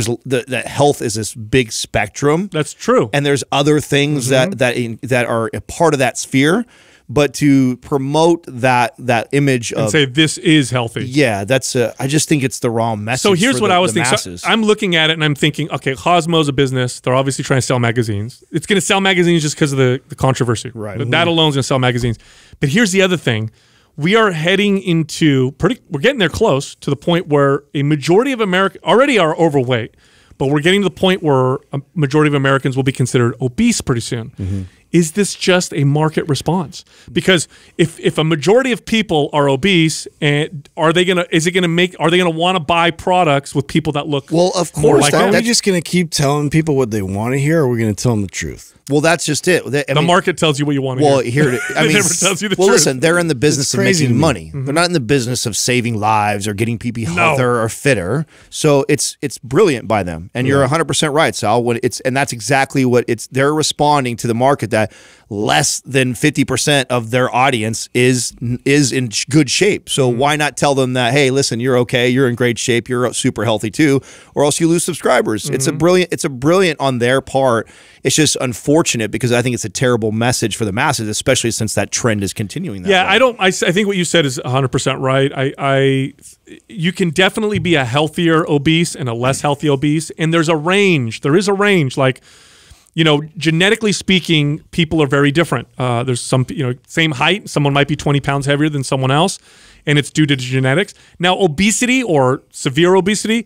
health is this big spectrum. That's true. And there's other things that are a part of that sphere. But to promote that image and of say this is healthy, that's I just think it's the wrong message. So here's what I was thinking. So I'm looking at it and I'm thinking, okay, Cosmo's a business. They're obviously trying to sell magazines. It's going to sell magazines just because of the controversy. Right. But that alone is going to sell magazines. But here's the other thing: we are heading into we're getting there close to the point where a majority of Americans already are overweight, but we're getting to the point where a majority of Americans will be considered obese pretty soon. Is this just a market response? Because if a majority of people are obese, and are they gonna want to buy products with people that look of course more like Are them? we just going to keep telling people what they want to hear, or are we going to tell them the truth? Well, that's just it. The market tells you what you want to hear. I mean, never tells you the truth. Listen, they're in the business of making money. Mm-hmm. They're not in the business of saving lives or getting people healthier or fitter. So it's brilliant by them. And you're 100% right, Sal. And that's exactly what they're responding to the market, that less than 50% of their audience is in good shape. So why not tell them that, hey, listen, you're okay, you're in great shape, you're super healthy too, or else you lose subscribers. It's a brilliant on their part. It's just unfortunate because I think it's a terrible message for the masses, especially since that trend is continuing. I think what you said is 100% right. You can definitely be a healthier obese and a less healthy obese, and there's a range. There is a range. Like, genetically speaking, people are very different. There's some, same height, someone might be 20 pounds heavier than someone else, and it's due to genetics. Now, obesity or severe obesity,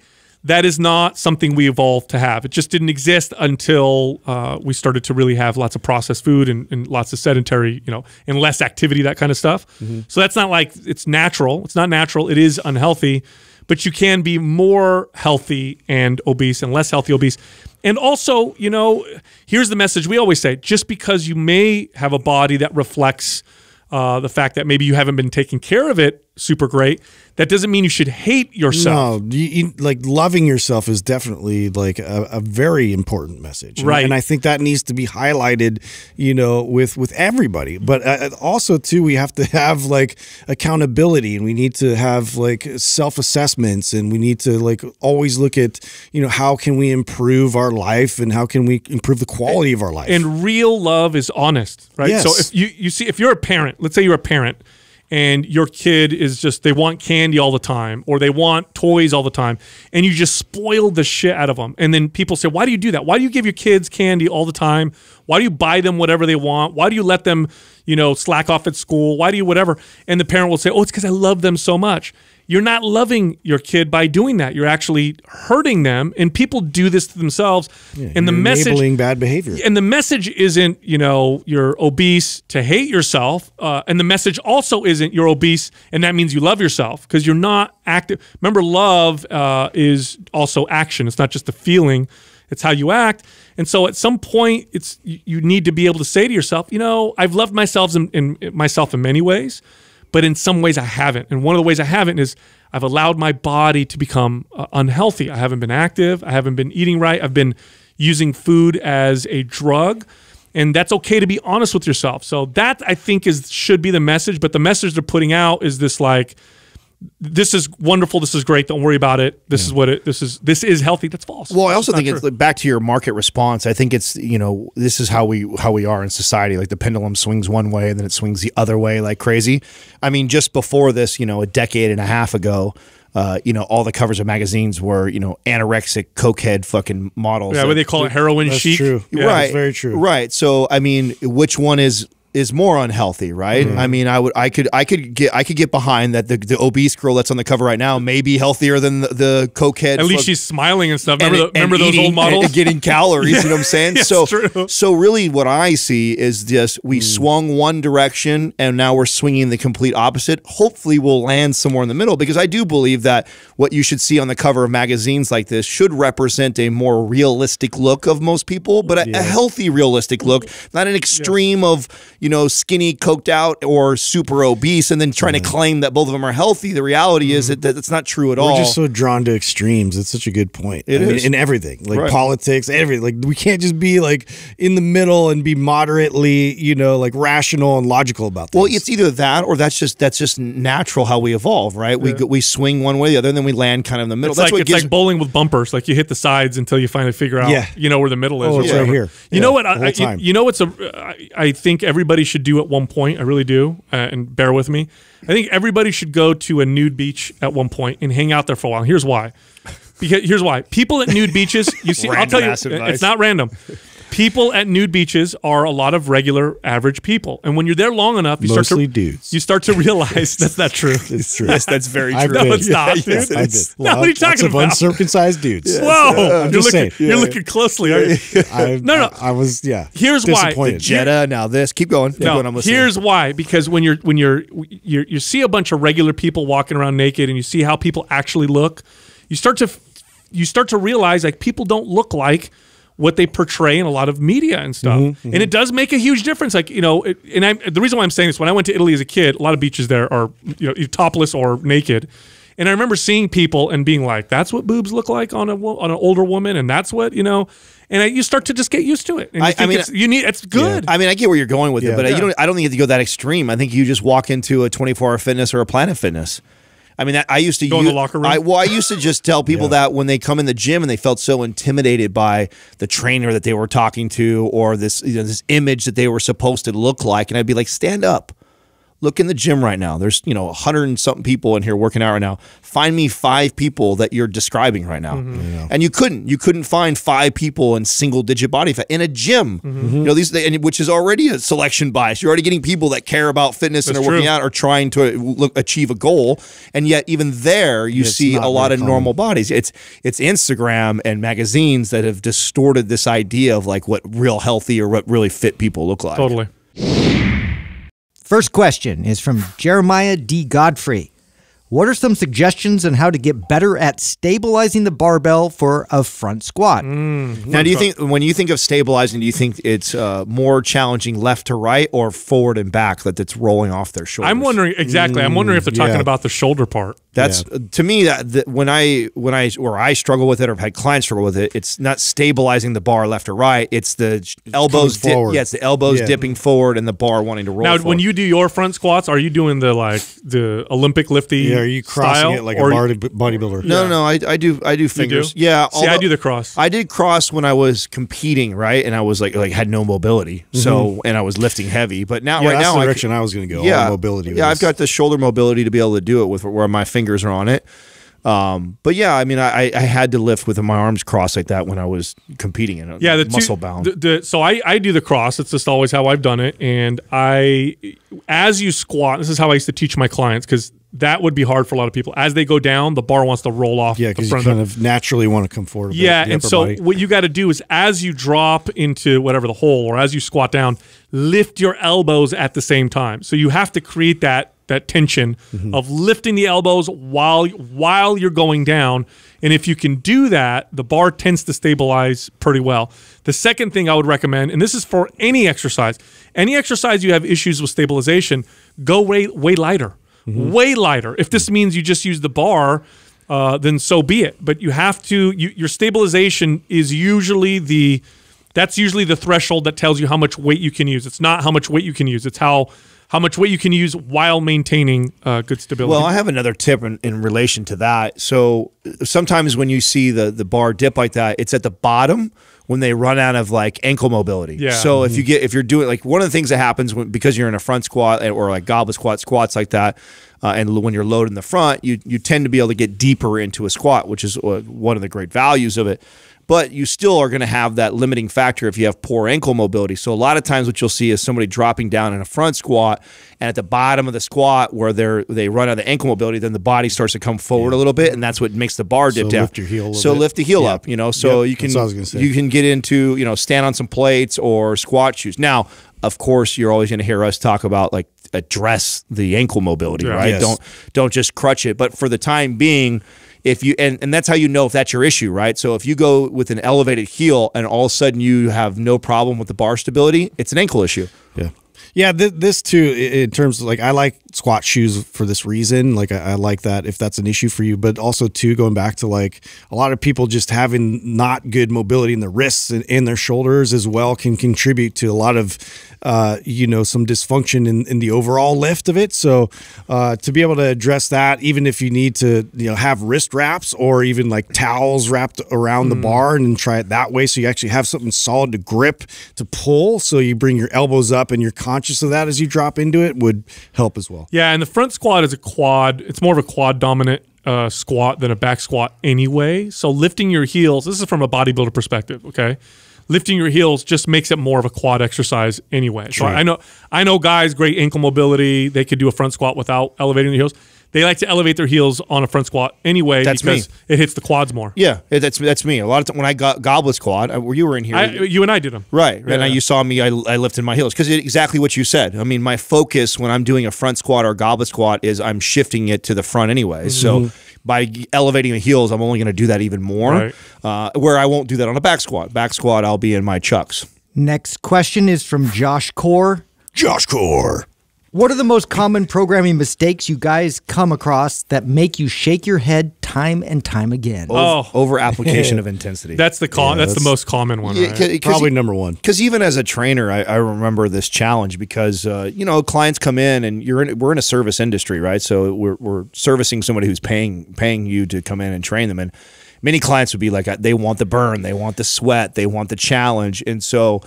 that is not something we evolved to have. It just didn't exist until we started to really have lots of processed food and lots of sedentary, and less activity, that kind of stuff. So that's not like it's natural. It's not natural. It is unhealthy, but you can be more healthy and obese and less healthy obese. And also, here's the message we always say: just because you may have a body that reflects the fact that maybe you haven't been taking care of it super great, that doesn't mean you should hate yourself. No, like loving yourself is definitely like a very important message, right? And I think that needs to be highlighted, with everybody. But also too, we have to have like accountability, and we need to have like self-assessments, and we need to like always look at how can we improve our life, and how can we improve the quality of our life. And real love is honest, right? Yes. So if you're a parent, let's say you're a parent, and your kid is they want candy all the time, or they want toys all the time, and you just spoil the shit out of them. And then people say, why do you do that? Why do you give your kids candy all the time? Why do you buy them whatever they want? Why do you let them, slack off at school? Why do you whatever? And the parent will say, oh, it's because I love them so much. You're not loving your kid by doing that. You're actually hurting them, and people do this to themselves. Yeah, and the message, enabling bad behavior. And the message isn't, you're obese to hate yourself. And the message also isn't you're obese and that means you love yourself, because you're not active. Remember, love is also action. It's not just a feeling. It's how you act. And so at some point, you need to be able to say to yourself, I've loved myself in many ways, but in some ways I haven't. And one of the ways I haven't is I've allowed my body to become unhealthy. I haven't been active. I haven't been eating right. I've been using food as a drug. And that's okay to be honest with yourself. So that, I think, should be the message. But the message they're putting out is this like, this is wonderful. This is great. Don't worry about it. This is healthy. That's false. Well, I also think it's like, back to your market response. I think it's, this is how we are in society. Like the pendulum swings one way and then it swings the other way like crazy. I mean, just before this, a decade and a half ago, all the covers of magazines were, anorexic, cokehead fucking models. Yeah, what they call it, heroin chic. True. Yeah, right. That's very true. Right. So, I mean, which one is more unhealthy, right? I mean, I could get behind that the obese girl that's on the cover right now may be healthier than the cokehead. At least she's smiling and stuff. Remember those old models? And getting calories, you know what I'm saying? Yes, true. So really what I see is just we swung one direction and now we're swinging the complete opposite. Hopefully we'll land somewhere in the middle, because I do believe that what you should see on the cover of magazines like this should represent a more realistic look of most people, but a healthy, realistic look, not an extreme of, skinny, coked out, or super obese, and then trying to claim that both of them are healthy. The reality is that that's not true at all. We're just so drawn to extremes. It's such a good point. I mean, in everything, like politics, everything. Like we can't just be like in the middle and be moderately, like rational and logical about things. Well, it's either that or that's just natural how we evolve, right? Yeah. We swing one way or the other, and then we land kind of in the middle. It's like bowling with bumpers. Like you hit the sides until you finally figure out, where the middle is. Oh, it's right here. You know what? I think everybody should do at one point. I really do, and bear with me. I think everybody should go to a nude beach at one point and hang out there for a while. Here's why. Here's why. People at nude beaches, you see, I'll tell you, it's not random. People at nude beaches are a lot of regular, average people, and when you're there long enough, you start to realize that's not true. It's true. Yes, that's very true. No, it's not. Yes, I did. No, what are you talking about? Uncircumcised dudes. Yes. Whoa! I'm just saying. You're looking closely, aren't you? I was. Here's why. The Jetta. Now this. Keep going. Keep going. I'm listening. Here's why. Because when you see a bunch of regular people walking around naked, and you see how people actually look, you start to realize like people don't look like what they portray in a lot of media and stuff. And it does make a huge difference. Like, the reason why I'm saying this, when I went to Italy as a kid, a lot of beaches there are, topless or naked. And I remember seeing people and being like, that's what boobs look like on an older woman. And that's what, and you start to just get used to it. And it's good. Yeah. I mean, I get where you're going with it, but I don't think you have to go that extreme. I think you just walk into a 24-hour fitness or a Planet Fitness. I mean, I used to go in the locker room. I used to just tell people that when they come in the gym and they felt so intimidated by the trainer that they were talking to, or this this image that they were supposed to look like, and I'd be like, stand up. Look in the gym right now. There's 100 and something people in here working out right now. Find me 5 people that you're describing right now, and you couldn't find 5 people in single digit body fat in a gym. Which is already a selection bias. You're already getting people that care about fitness and are working out or trying to achieve a goal, and yet even there you see a lot of normal bodies. It's Instagram and magazines that have distorted this idea of like what real healthy or what really fit people look like. Totally. First question is from Jeremiah D. Godfrey. What are some suggestions on how to get better at stabilizing the barbell for a front squat? Now, do you think when you think of stabilizing, do you think it's more challenging left to right or forward and back that's rolling off their shoulders? I'm wondering exactly. I'm wondering if they're talking about the shoulder part. That's to me that when I struggle with it or have had clients struggle with it, it's not stabilizing the bar left or right. It's the elbows forward. It's the elbows dipping forward and the bar wanting to roll. Now, when you do your front squats, are you doing the Olympic lifty? Yeah, are you crossing it like a bodybuilder? No, I do fingers. You do? Yeah, see, I do the cross. I did cross when I was competing, right, and I was like had no mobility, so and I was lifting heavy. But now, right now, that's the direction I was going to go. Yeah, mobility. Yeah, I've got the shoulder mobility to be able to do it with where my fingers are on it. But yeah, I mean, I had to lift with my arms crossed like that when I was competing in it. Yeah, muscle bound. So I do the cross. It's just always how I've done it. And as you squat, this is how I used to teach my clients because that would be hard for a lot of people. As they go down, the bar wants to roll off. Yeah, because you kind of naturally want to come forward. And so what you got to do is as you drop into whatever the hole or as you squat down, lift your elbows at the same time. So you have to create that tension of lifting the elbows while you're going down. And if you can do that, the bar tends to stabilize pretty well. The second thing I would recommend, and this is for any exercise you have issues with stabilization, go way lighter. Way lighter. If this means you just use the bar, then so be it. But you have to, your stabilization is usually that's usually the threshold that tells you how much weight you can use. It's not how much weight you can use. It's how much weight you can use while maintaining good stability. Well, I have another tip in relation to that. So sometimes when you see the bar dip like that, it's at the bottom when they run out of like ankle mobility. Yeah. So if you're doing like one of the things that happens because you're in a front squat or like goblet squats like that, and when you're loaded in the front, you tend to be able to get deeper into a squat, which is one of the great values of it. But you still are going to have that limiting factor if you have poor ankle mobility. So a lot of times what you'll see is somebody dropping down in a front squat, and at the bottom of the squat where they run out of ankle mobility, then the body starts to come forward a little bit, and that's what makes the bar dip down. Lift your heel a little bit. Lift the heel up, so you can get into, stand on some plates or squat shoes. Now, of course, you're always going to hear us talk about like address the ankle mobility, right? Yes. Don't just crutch it. But for the time being, if you and that's how you know if that's your issue, right? So if you go with an elevated heel and all of a sudden you have no problem with the bar stability, it's an ankle issue. Yeah. Yeah, this too, in terms of like, I like squat shoes for this reason. Like, I like that if that's an issue for you, but also too, going back to like a lot of people just having not good mobility in the wrists and their shoulders as well can contribute to a lot of, some dysfunction in the overall lift of it. So to be able to address that, even if you need to, have wrist wraps or even like towels wrapped around the bar and try it that way. So you actually have something solid to grip, to pull. So you bring your elbows up and you're conscious of that as you drop into it would help as well. Yeah, and the front squat is a quad. It's more of a quad dominant squat than a back squat anyway. So lifting your heels, this is from a bodybuilder perspective, okay? Lifting your heels just makes it more of a quad exercise anyway. So I know guys, great ankle mobility, they could do a front squat without elevating their heels. They like to elevate their heels on a front squat anyway because it hits the quads more. Yeah, that's me. A lot of times when I got goblet squat, you were in here. You and I did them. Right. Yeah. And you saw me, I lifted my heels because exactly what you said. I mean, my focus when I'm doing a front squat or goblet squat is I'm shifting it to the front anyway. So by elevating the heels, I'm only going to do that even more, where I won't do that on a back squat. Back squat, I'll be in my chucks. Next question is from Josh Core. Josh Core. What are the most common programming mistakes you guys come across that make you shake your head time and time again? Over application of intensity. That's the most common one. Right? Probably number one. Because even as a trainer, I remember this challenge because clients come in and we're in a service industry, right? So we're servicing somebody who's paying you to come in and train them, and many clients would be like, they want the burn, they want the sweat, they want the challenge, and so.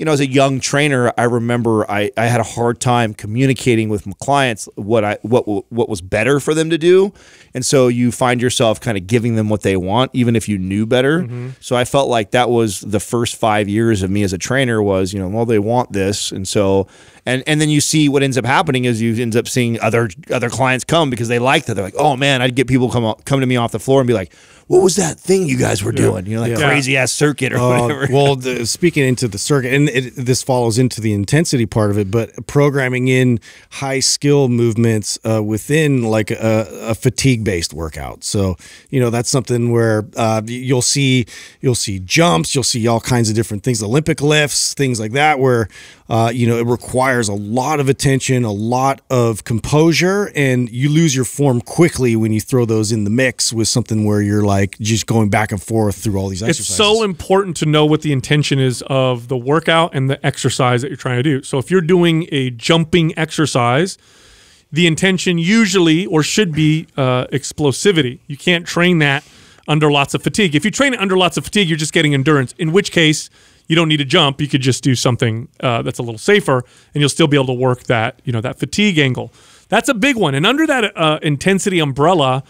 as a young trainer, I remember I had a hard time communicating with my clients what was better for them to do. And so you find yourself kind of giving them what they want, even if you knew better. So I felt like that was the first 5 years of me as a trainer was, well, they want this. And so, and then you see what ends up happening is you end up seeing other clients come because they like that. They're like, oh man, I'd get people come to me off the floor and be like, what was that thing you guys were doing? Crazy ass circuit or whatever. Well, speaking into the circuit, and this follows into the intensity part of it, but programming in high skill movements within like a fatigue based workout. So that's something where you'll see jumps, you'll see all kinds of different things, Olympic lifts, things like that, where it requires a lot of attention, a lot of composure, and you lose your form quickly when you throw those in the mix with something where you're like just going back and forth through all these exercises. It's so important to know what the intention is of the workout and the exercise that you're trying to do. So if you're doing a jumping exercise, the intention usually or should be explosivity. You can't train that under lots of fatigue. If you train it under lots of fatigue, you're just getting endurance, in which case you don't need to jump. You could just do something that's a little safer, and you'll still be able to work that, that fatigue angle. That's a big one. And under that intensity umbrella,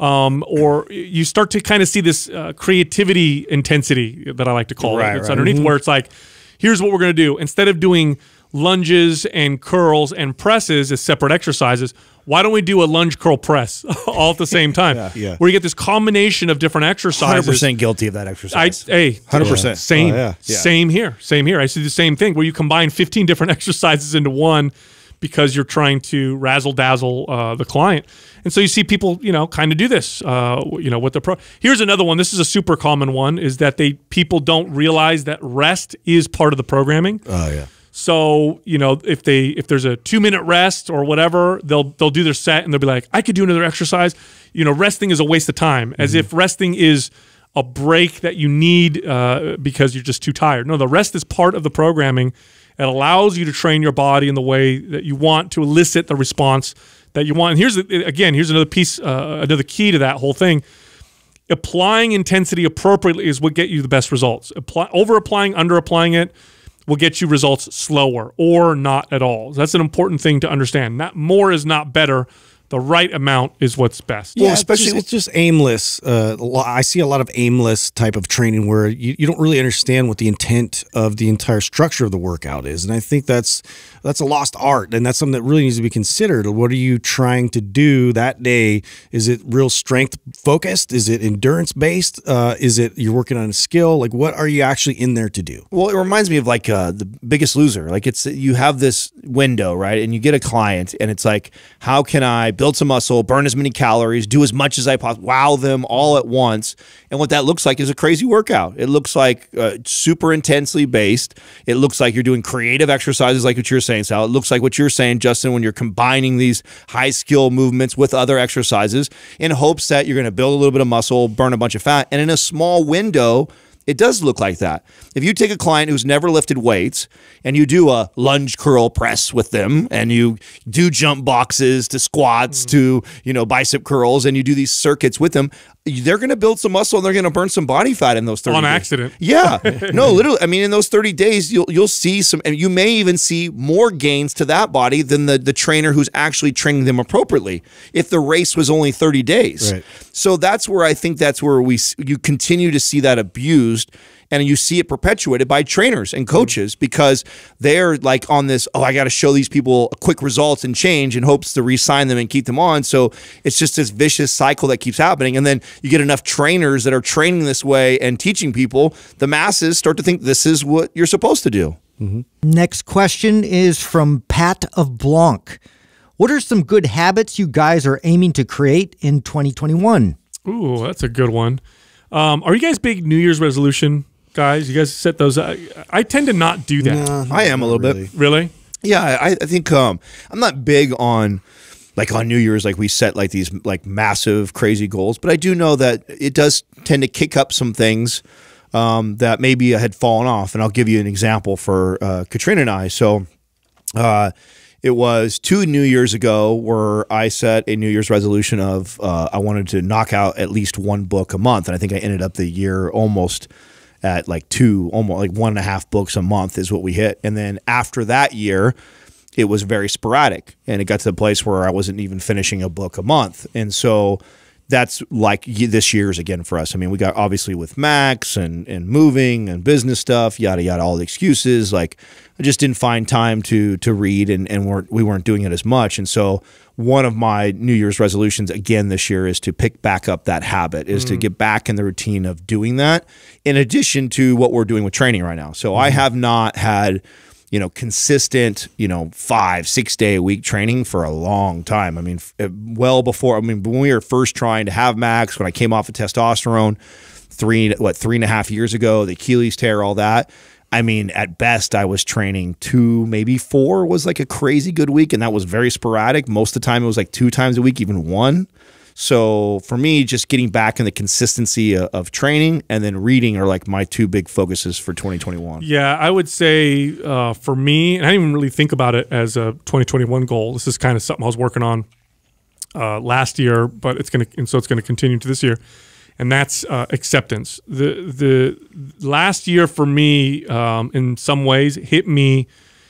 or you start to kind of see this creativity intensity that I like to call it. It's underneath where it's like, here's what we're going to do. Instead of doing lunges and curls and presses as separate exercises, why don't we do a lunge curl press all at the same time? Where you get this combination of different exercises. 100% guilty of that exercise. 100%. Same here. Same here. I see the same thing where you combine 15 different exercises into one because you're trying to razzle dazzle the client. And so you see people, kind of do this, with the pro. Here's another one. This is a super common one, is that people don't realize that rest is part of the programming. Oh yeah. So, if there's a 2-minute rest or whatever, they'll do their set and they'll be like, I could do another exercise. Resting is a waste of time, as if resting is a break that you need because you're just too tired. No, the rest is part of the programming. It allows you to train your body in the way that you want to elicit the response that you want. And here's another piece, another key to that whole thing. Applying intensity appropriately is what get you the best results. Over-applying, under-applying it will get you results slower or not at all. That's an important thing to understand. Not more is not better. The right amount is what's best. Yeah, especially it's just aimless. I see a lot of aimless type of training where you don't really understand what the intent of the entire structure of the workout is, and I think that's a lost art, and that's something that really needs to be considered. What are you trying to do that day? Is it real strength focused? Is it endurance based? Is it you're working on a skill? Like, what are you actually in there to do? Well, it reminds me of like The Biggest Loser. Like you have this window, right? And you get a client, and it's like, how can I build some muscle, burn as many calories, do as much as I possibly, wow them all at once. And what that looks like is a crazy workout. It looks like super intensely based. It looks like you're doing creative exercises like what you're saying, Sal. It looks like what you're saying, Justin, when you're combining these high skill movements with other exercises in hopes that you're going to build a little bit of muscle, burn a bunch of fat. And in a small window, it does look like that. If you take a client who's never lifted weights and you do a lunge curl press with them and you do jump boxes to squats to, bicep curls, and you do these circuits with them, they're going to build some muscle and they're going to burn some body fat in those 30 days. On accident. Yeah. No, literally. I mean, in those 30 days, you'll see some, and you may even see more gains to that body than the trainer who's actually training them appropriately if the race was only 30 days. Right. So that's where I think you continue to see that abused, and you see it perpetuated by trainers and coaches because they're like on this, I got to show these people quick results and change in hopes to re-sign them and keep them on. So it's just this vicious cycle that keeps happening. And then you get enough trainers that are training this way and teaching people, the masses start to think this is what you're supposed to do. Next question is from Pat of Blanc. What are some good habits you guys are aiming to create in 2021? Ooh, that's a good one. Are you guys big New Year's resolution guys? You guys set those? I tend to not do that. No, I am a little bit. Really? Yeah, I think I'm not big on New Year's, like we set like these like massive crazy goals, but I do know that it does tend to kick up some things that maybe had fallen off. And I'll give you an example for Katrina and I. So it was 2 New Years ago where I set a New Year's resolution of I wanted to knock out at least 1 book a month, and I think I ended up the year almost at like almost like 1.5 books a month is what we hit. And then after that year, it was very sporadic, and it got to the place where I wasn't even finishing a book a month. And so that's like this year's again for us. I mean, we got obviously with Max and moving and business stuff, yada, yada, all the excuses. Like I just didn't find time to read, and we weren't doing it as much. And so one of my New Year's resolutions again this year is to pick back up that habit, is to get back in the routine of doing that, in addition to what we're doing with training right now. So I have not had consistent, 5-6 day a week training for a long time. I mean, well before, when we were first trying to have Max, when I came off of testosterone 3.5 years ago, the Achilles tear, all that. I mean, at best, I was training 2, maybe 4 was like a crazy good week. And that was very sporadic. Most of the time it was like 2 times a week, even 1. So for me, just getting back in the consistency of training and then reading are like my 2 big focuses for 2021. Yeah, I would say for me, and I didn't even really think about it as a 2021 goal. This is kind of something I was working on last year, but it's going to continue to this year, and that's acceptance. The last year for me, in some ways, hit me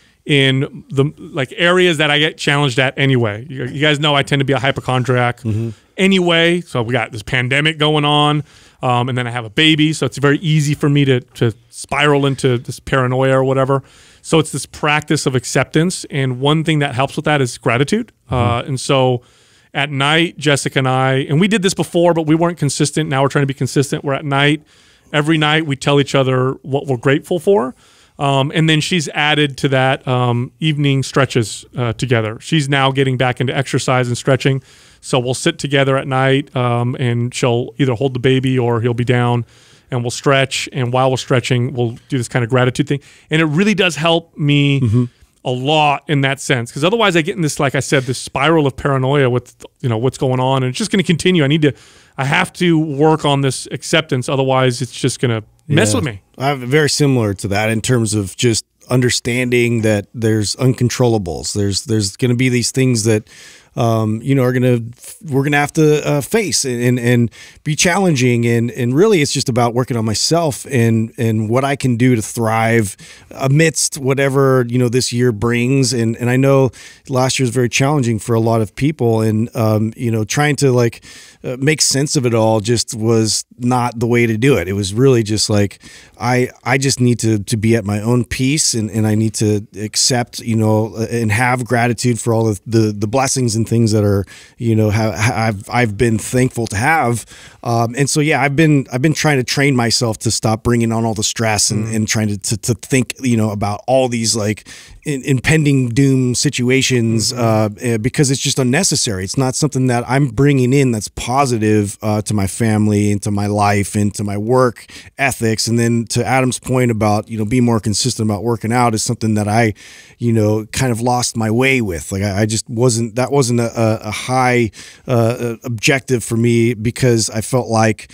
in the areas that I get challenged at anyway. You guys know I tend to be a hypochondriac anyway. So we got this pandemic going on, and then I have a baby, so it's very easy for me to spiral into this paranoia or whatever. So it's this practice of acceptance, and one thing that helps with that is gratitude. And so at night, Jessica and we did this before, but we weren't consistent. Now we're trying to be consistent. We're at night. Every night we tell each other what we're grateful for. And then she's added to that evening stretches together. She's now getting back into exercise and stretching. So we'll sit together at night, and she'll either hold the baby or he'll be down, and we'll stretch. And while we're stretching, we'll do this kind of gratitude thing. And it really does help me a lot in that sense, because otherwise I get in this, like I said, this spiral of paranoia with what's going on, and it's just going to continue. I have to work on this acceptance, otherwise it's just going to mess with me. I'm very similar to that in terms of just understanding that there's uncontrollables. There's going to be these things that we're gonna have to face and be challenging, and really it's just about working on myself and what I can do to thrive amidst whatever this year brings. And I know last year was very challenging for a lot of people, and trying to make sense of it all just was not the way to do it. It was really just like I just need to be at my own peace, and I need to accept and have gratitude for all of the blessings and things that are I've been thankful to have, and so yeah, I've been trying to train myself to stop bringing on all the stress and trying to think about all these impending doom situations, because it's just unnecessary. It's not something that I'm bringing in that's positive to my family and to my life and to my work ethics. And then to Adam's point about being more consistent about working out is something that I kind of lost my way with. I just wasn't a high objective for me, because I felt like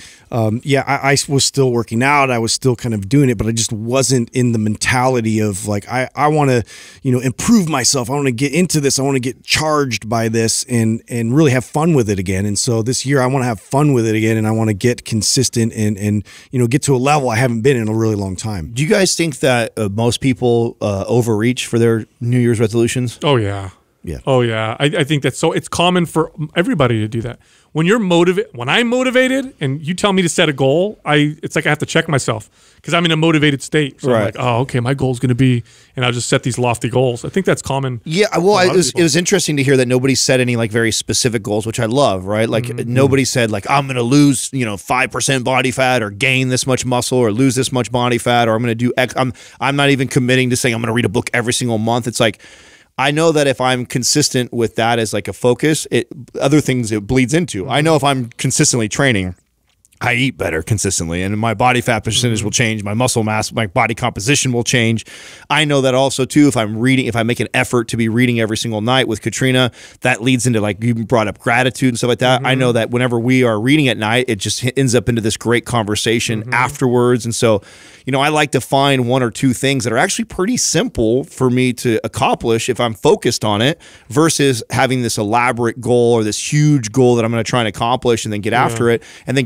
I was still working out, I was still kind of doing it, but I just wasn't in the mentality of I want to improve myself. I want to get into this. I want to get charged by this and really have fun with it again. And so this year I want to have fun with it again, and I want to get consistent and get to a level I haven't been in a really long time. Do you guys think that most people overreach for their New Year's resolutions? Oh yeah. Yeah. Oh yeah. I think that's it's common for everybody to do that. When I'm motivated and you tell me to set a goal, it's like I have to check myself, because I'm in a motivated state. So I'm like, oh, okay, my goal is going to be, and I'll just set these lofty goals. I think that's common. Yeah. Well, it was interesting to hear that nobody set any very specific goals, which I love, right? Nobody said I'm going to lose, 5% body fat, or gain this much muscle, or lose this much body fat, or I'm going to do X. I'm not even committing to saying I'm going to read a book every single month. It's like, I know that if I'm consistent with that as a focus, other things it bleeds into. I know if I'm consistently training, I eat better consistently, and my body fat percentage will change, my muscle mass, my body composition will change. I know that also too, if I'm reading, if I make an effort to be reading every single night with Katrina, that leads into you brought up gratitude and stuff like that. I know that whenever we are reading at night, it just ends up into this great conversation afterwards. And so, I like to find 1 or 2 things that are actually pretty simple for me to accomplish if I'm focused on it, versus having this elaborate goal or this huge goal that I'm going to try and accomplish and then get after it and then get discouraged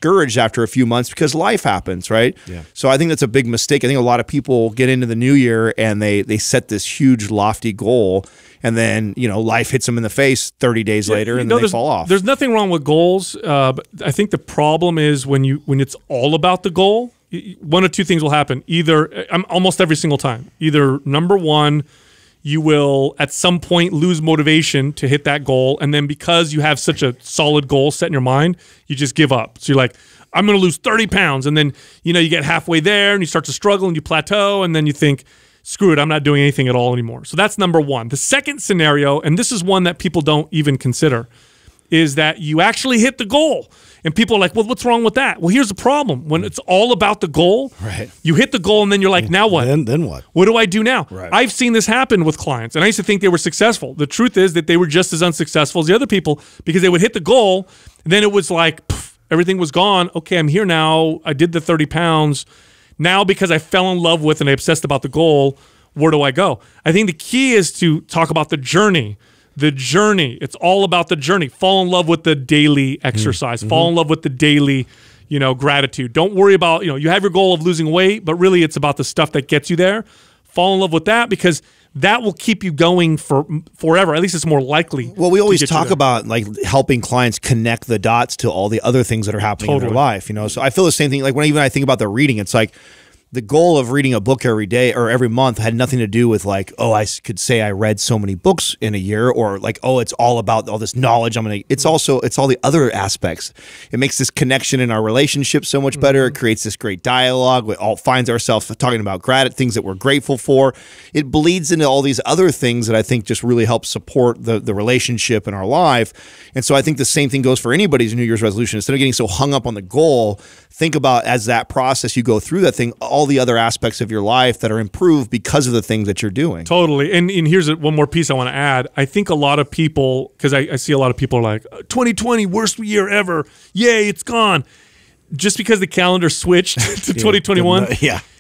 discouraged after a few months because life happens, right? Yeah. So I think that's a big mistake. I think a lot of people get into the new year and they set this huge lofty goal, and then, you know, life hits them in the face 30 days later, and then they fall off. There's nothing wrong with goals, but I think the problem is when it's all about the goal, one of two things will happen. Either, almost every single time, either number one, you will at some point lose motivation to hit that goal, and then because you have such a solid goal set in your mind, you just give up. So you're like, I'm going to lose 30 pounds, and then, you know, you get halfway there and you start to struggle and you plateau, and then you think, screw it, I'm not doing anything at all anymore. So that's number one. The second scenario, and this is one that people don't even consider, is that you actually hit the goal. And people are like, well, what's wrong with that? Well, here's the problem. When it's all about the goal, right, you hit the goal and then you're like, now what? Then what? What do I do now? Right. I've seen this happen with clients, and I used to think they were successful. The truth is that they were just as unsuccessful as the other people because they would hit the goal, and then it was like, poof, everything was gone. Okay, I'm here now. I did the 30 pounds. Now because I fell in love with and I obsessed about the goal, where do I go? I think the key is to talk about the journey. The journey. It's all about the journey. Fall in love with the daily exercise. Fall in love with the daily, you know, gratitude. Don't worry about, you know, you have your goal of losing weight, but really it's about the stuff that gets you there. Fall in love with that because that will keep you going for forever. At least it's more likely. Well, we always talk about like helping clients connect the dots to all the other things that are happening in their life, you know? So I feel the same thing. Like when I think about the reading, it's like, the goal of reading a book every day or every month had nothing to do with like, oh, I could say I read so many books in a year, or like, oh, it's all about all this knowledge. It's all the other aspects. It makes this connection in our relationship so much better. It creates this great dialogue. We all find ourselves talking about things that we're grateful for. It bleeds into all these other things that I think just really help support the relationship in our life. And so I think the same thing goes for anybody's New Year's resolution. Instead of getting so hung up on the goal, think about as that process you go through that thing, all the other aspects of your life that are improved because of the things that you're doing. Totally. And here's one more piece I want to add. I think a lot of people, because I see a lot of people are like, 2020, worst year ever. Yay, it's gone. Just because the calendar switched to 2021,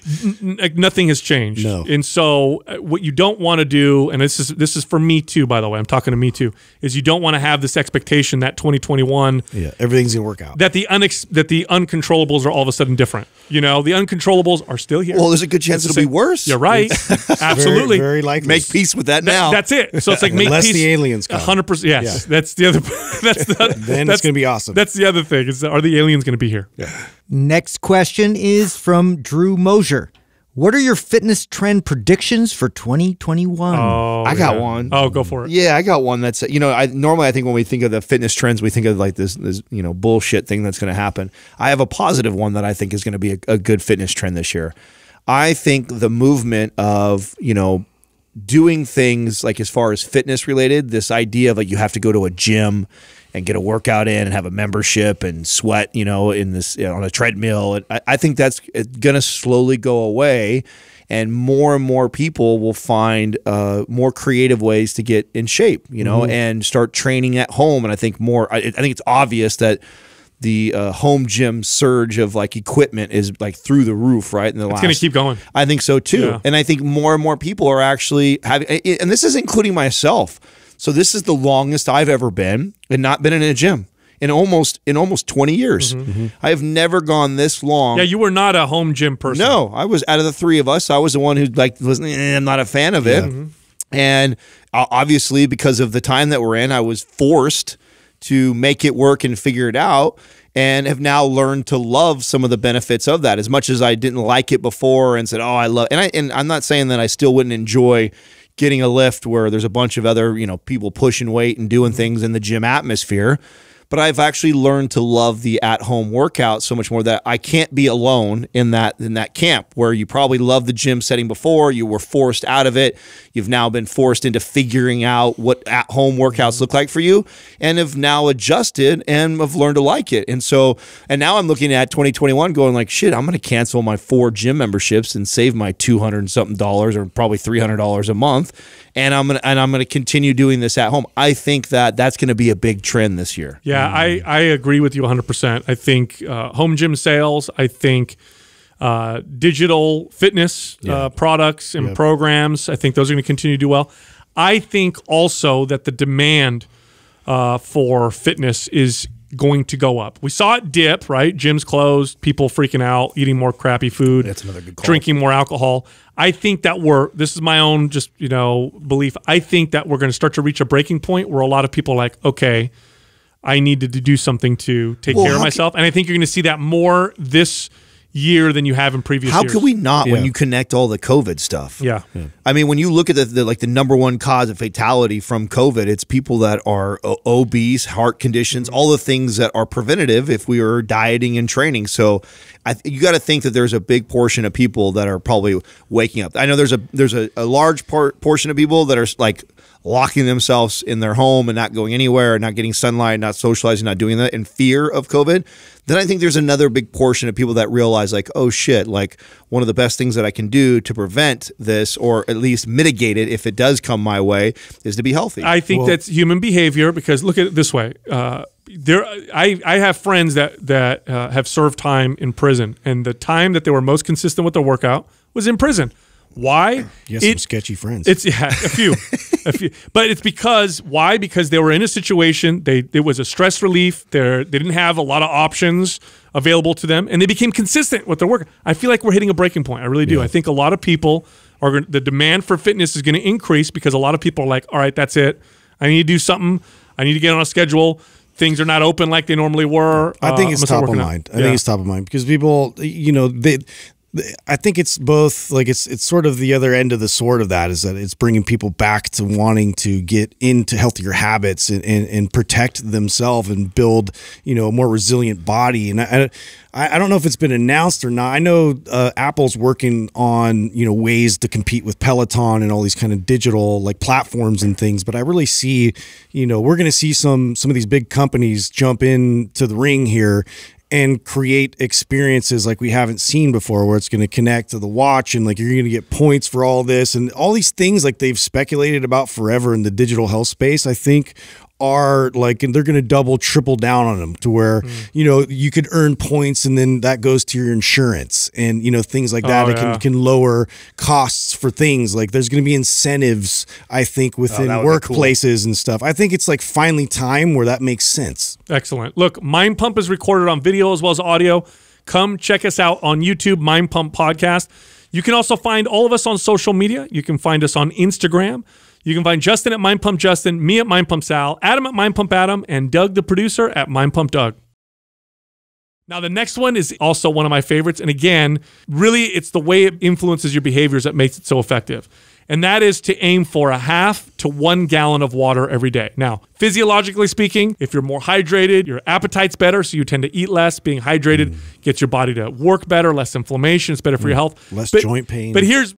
nothing has changed. No. And so what you don't want to do, and this is for me too, by the way, I'm talking to me too, is you don't want to have this expectation that 2021, everything's gonna work out. That the uncontrollables are all of a sudden different. You know, the uncontrollables are still here. Well, there's a good chance it'll be worse. You're right. Absolutely. Very likely. Make peace with that now. That's it. So it's like make Unless peace. the aliens come. 100%. Yes. Yeah. That's the other. Then it's gonna be awesome. That's the other thing. Are the aliens gonna be here? Yeah. Next question is from Drew Mosier. What are your fitness trend predictions for 2021? Oh, I got one. Oh, go for it. Yeah, I got one that's, you know, normally I think when we think of the fitness trends, we think of like this you know, bullshit thing that's going to happen. I have a positive one that I think is going to be a good fitness trend this year. I think the movement of, you know, doing things like as far as fitness related, this idea of like you have to go to a gym and get a workout in and have a membership and sweat, you know, in this, you know, on a treadmill. And I think that's going to slowly go away, and more people will find more creative ways to get in shape, you know, and start training at home. And I think I think it's obvious that the home gym surge of like equipment is like through the roof, right? It's going to keep going. I think so too. Yeah. And I think more and more people are actually having, and this is including myself. So this is the longest I've ever been and not been in a gym in almost 20 years. I have never gone this long. Yeah, you were not a home gym person. No, I was, out of the three of us, I was the one who like was, I'm not a fan of it. And obviously because of the time that we're in, I was forced to make it work and figure it out, and have now learned to love some of the benefits of that. As much as I didn't like it before and said, oh, I love, and I'm not saying that I still wouldn't enjoy getting a lift where there's a bunch of other, you know, people pushing weight and doing things in the gym atmosphere. But I've actually learned to love the at-home workout so much more that I can't be alone in that camp where you probably loved the gym setting before, you were forced out of it, you've now been forced into figuring out what at-home workouts look like for you, and have now adjusted and have learned to like it. And now I'm looking at 2021 going like, shit, I'm going to cancel my 4 gym memberships and save my $200 and something or probably $300 a month, and I'm going to continue doing this at home. I think that's going to be a big trend this year. Yeah, I agree with you 100%. I think home gym sales, I think digital fitness products and programs, I think those are going to continue to do well. I think also that the demand for fitness is going to go up. We saw it dip, right? Gyms closed, people freaking out, eating more crappy food. That's another good call. Drinking more alcohol. I think that this is my own just, belief. I think that we're going to start to reach a breaking point where a lot of people are like, okay, I needed to do something to take care of myself. And I think you're going to see that more this year than you have in previous years. How could we not when you connect all the COVID stuff? Yeah. I mean, when you look at the number one cause of fatality from COVID, it's people that are obese, heart conditions, all the things that are preventative if we were dieting and training. So you got to think that there's a big portion of people that are probably waking up. I know there's a large portion of people that are like locking themselves in their home and not going anywhere, not getting sunlight, not socializing, not doing that in fear of COVID. Then I think there's another big portion of people that realize like, oh shit, like one of the best things that I can do to prevent this or at least mitigate it if it does come my way is to be healthy. I think that's human behavior because look at it this way. I have friends that have served time in prison, and the time that they were most consistent with their workout was in prison. Why? You have some sketchy friends. It's a few. But it's because why? Because they were in a situation. It was a stress relief. They didn't have a lot of options available to them, and they became consistent with their work. I feel like we're hitting a breaking point. I really do. I think a lot of people the demand for fitness is going to increase because a lot of people are like, all right, that's it. I need to do something. I need to get on a schedule. Things are not open like they normally were. I think it's top of mind. I think it's top of mind because people, I think it's both like it's sort of the other end of the sword of that is that it's bringing people back to wanting to get into healthier habits and protect themselves and build, a more resilient body. And I don't know if it's been announced or not. I know Apple's working on, ways to compete with Peloton and all these kind of digital like platforms and things. But I really see, we're going to see some of these big companies jump into the ring here and create experiences like we haven't seen before where it's going to connect to the watch and like you're going to get points for all this and all these things like they've speculated about forever in the digital health space, I think are like, and they're going to double, triple down on them to where, you could earn points and then that goes to your insurance and, things like that. It can lower costs for things like there's going to be incentives, I think, within workplaces and stuff. I think it's like finally time where that makes sense. Excellent. Look, Mind Pump is recorded on video as well as audio. Come check us out on YouTube, Mind Pump Podcast. You can also find all of us on social media. You can find us on Instagram. You can find Justin at Mind Pump Justin, me at Mind Pump Sal, Adam at Mind Pump Adam, and Doug, the producer, at Mind Pump Doug. Now, the next one is also one of my favorites. And again, really, it's the way it influences your behaviors that makes it so effective. And that is to aim for 1/2 to 1 gallon of water every day. Now, physiologically speaking, if you're more hydrated, your appetite's better, so you tend to eat less. Being hydrated gets your body to work better, less inflammation. It's better for your health. Less joint pain. But here's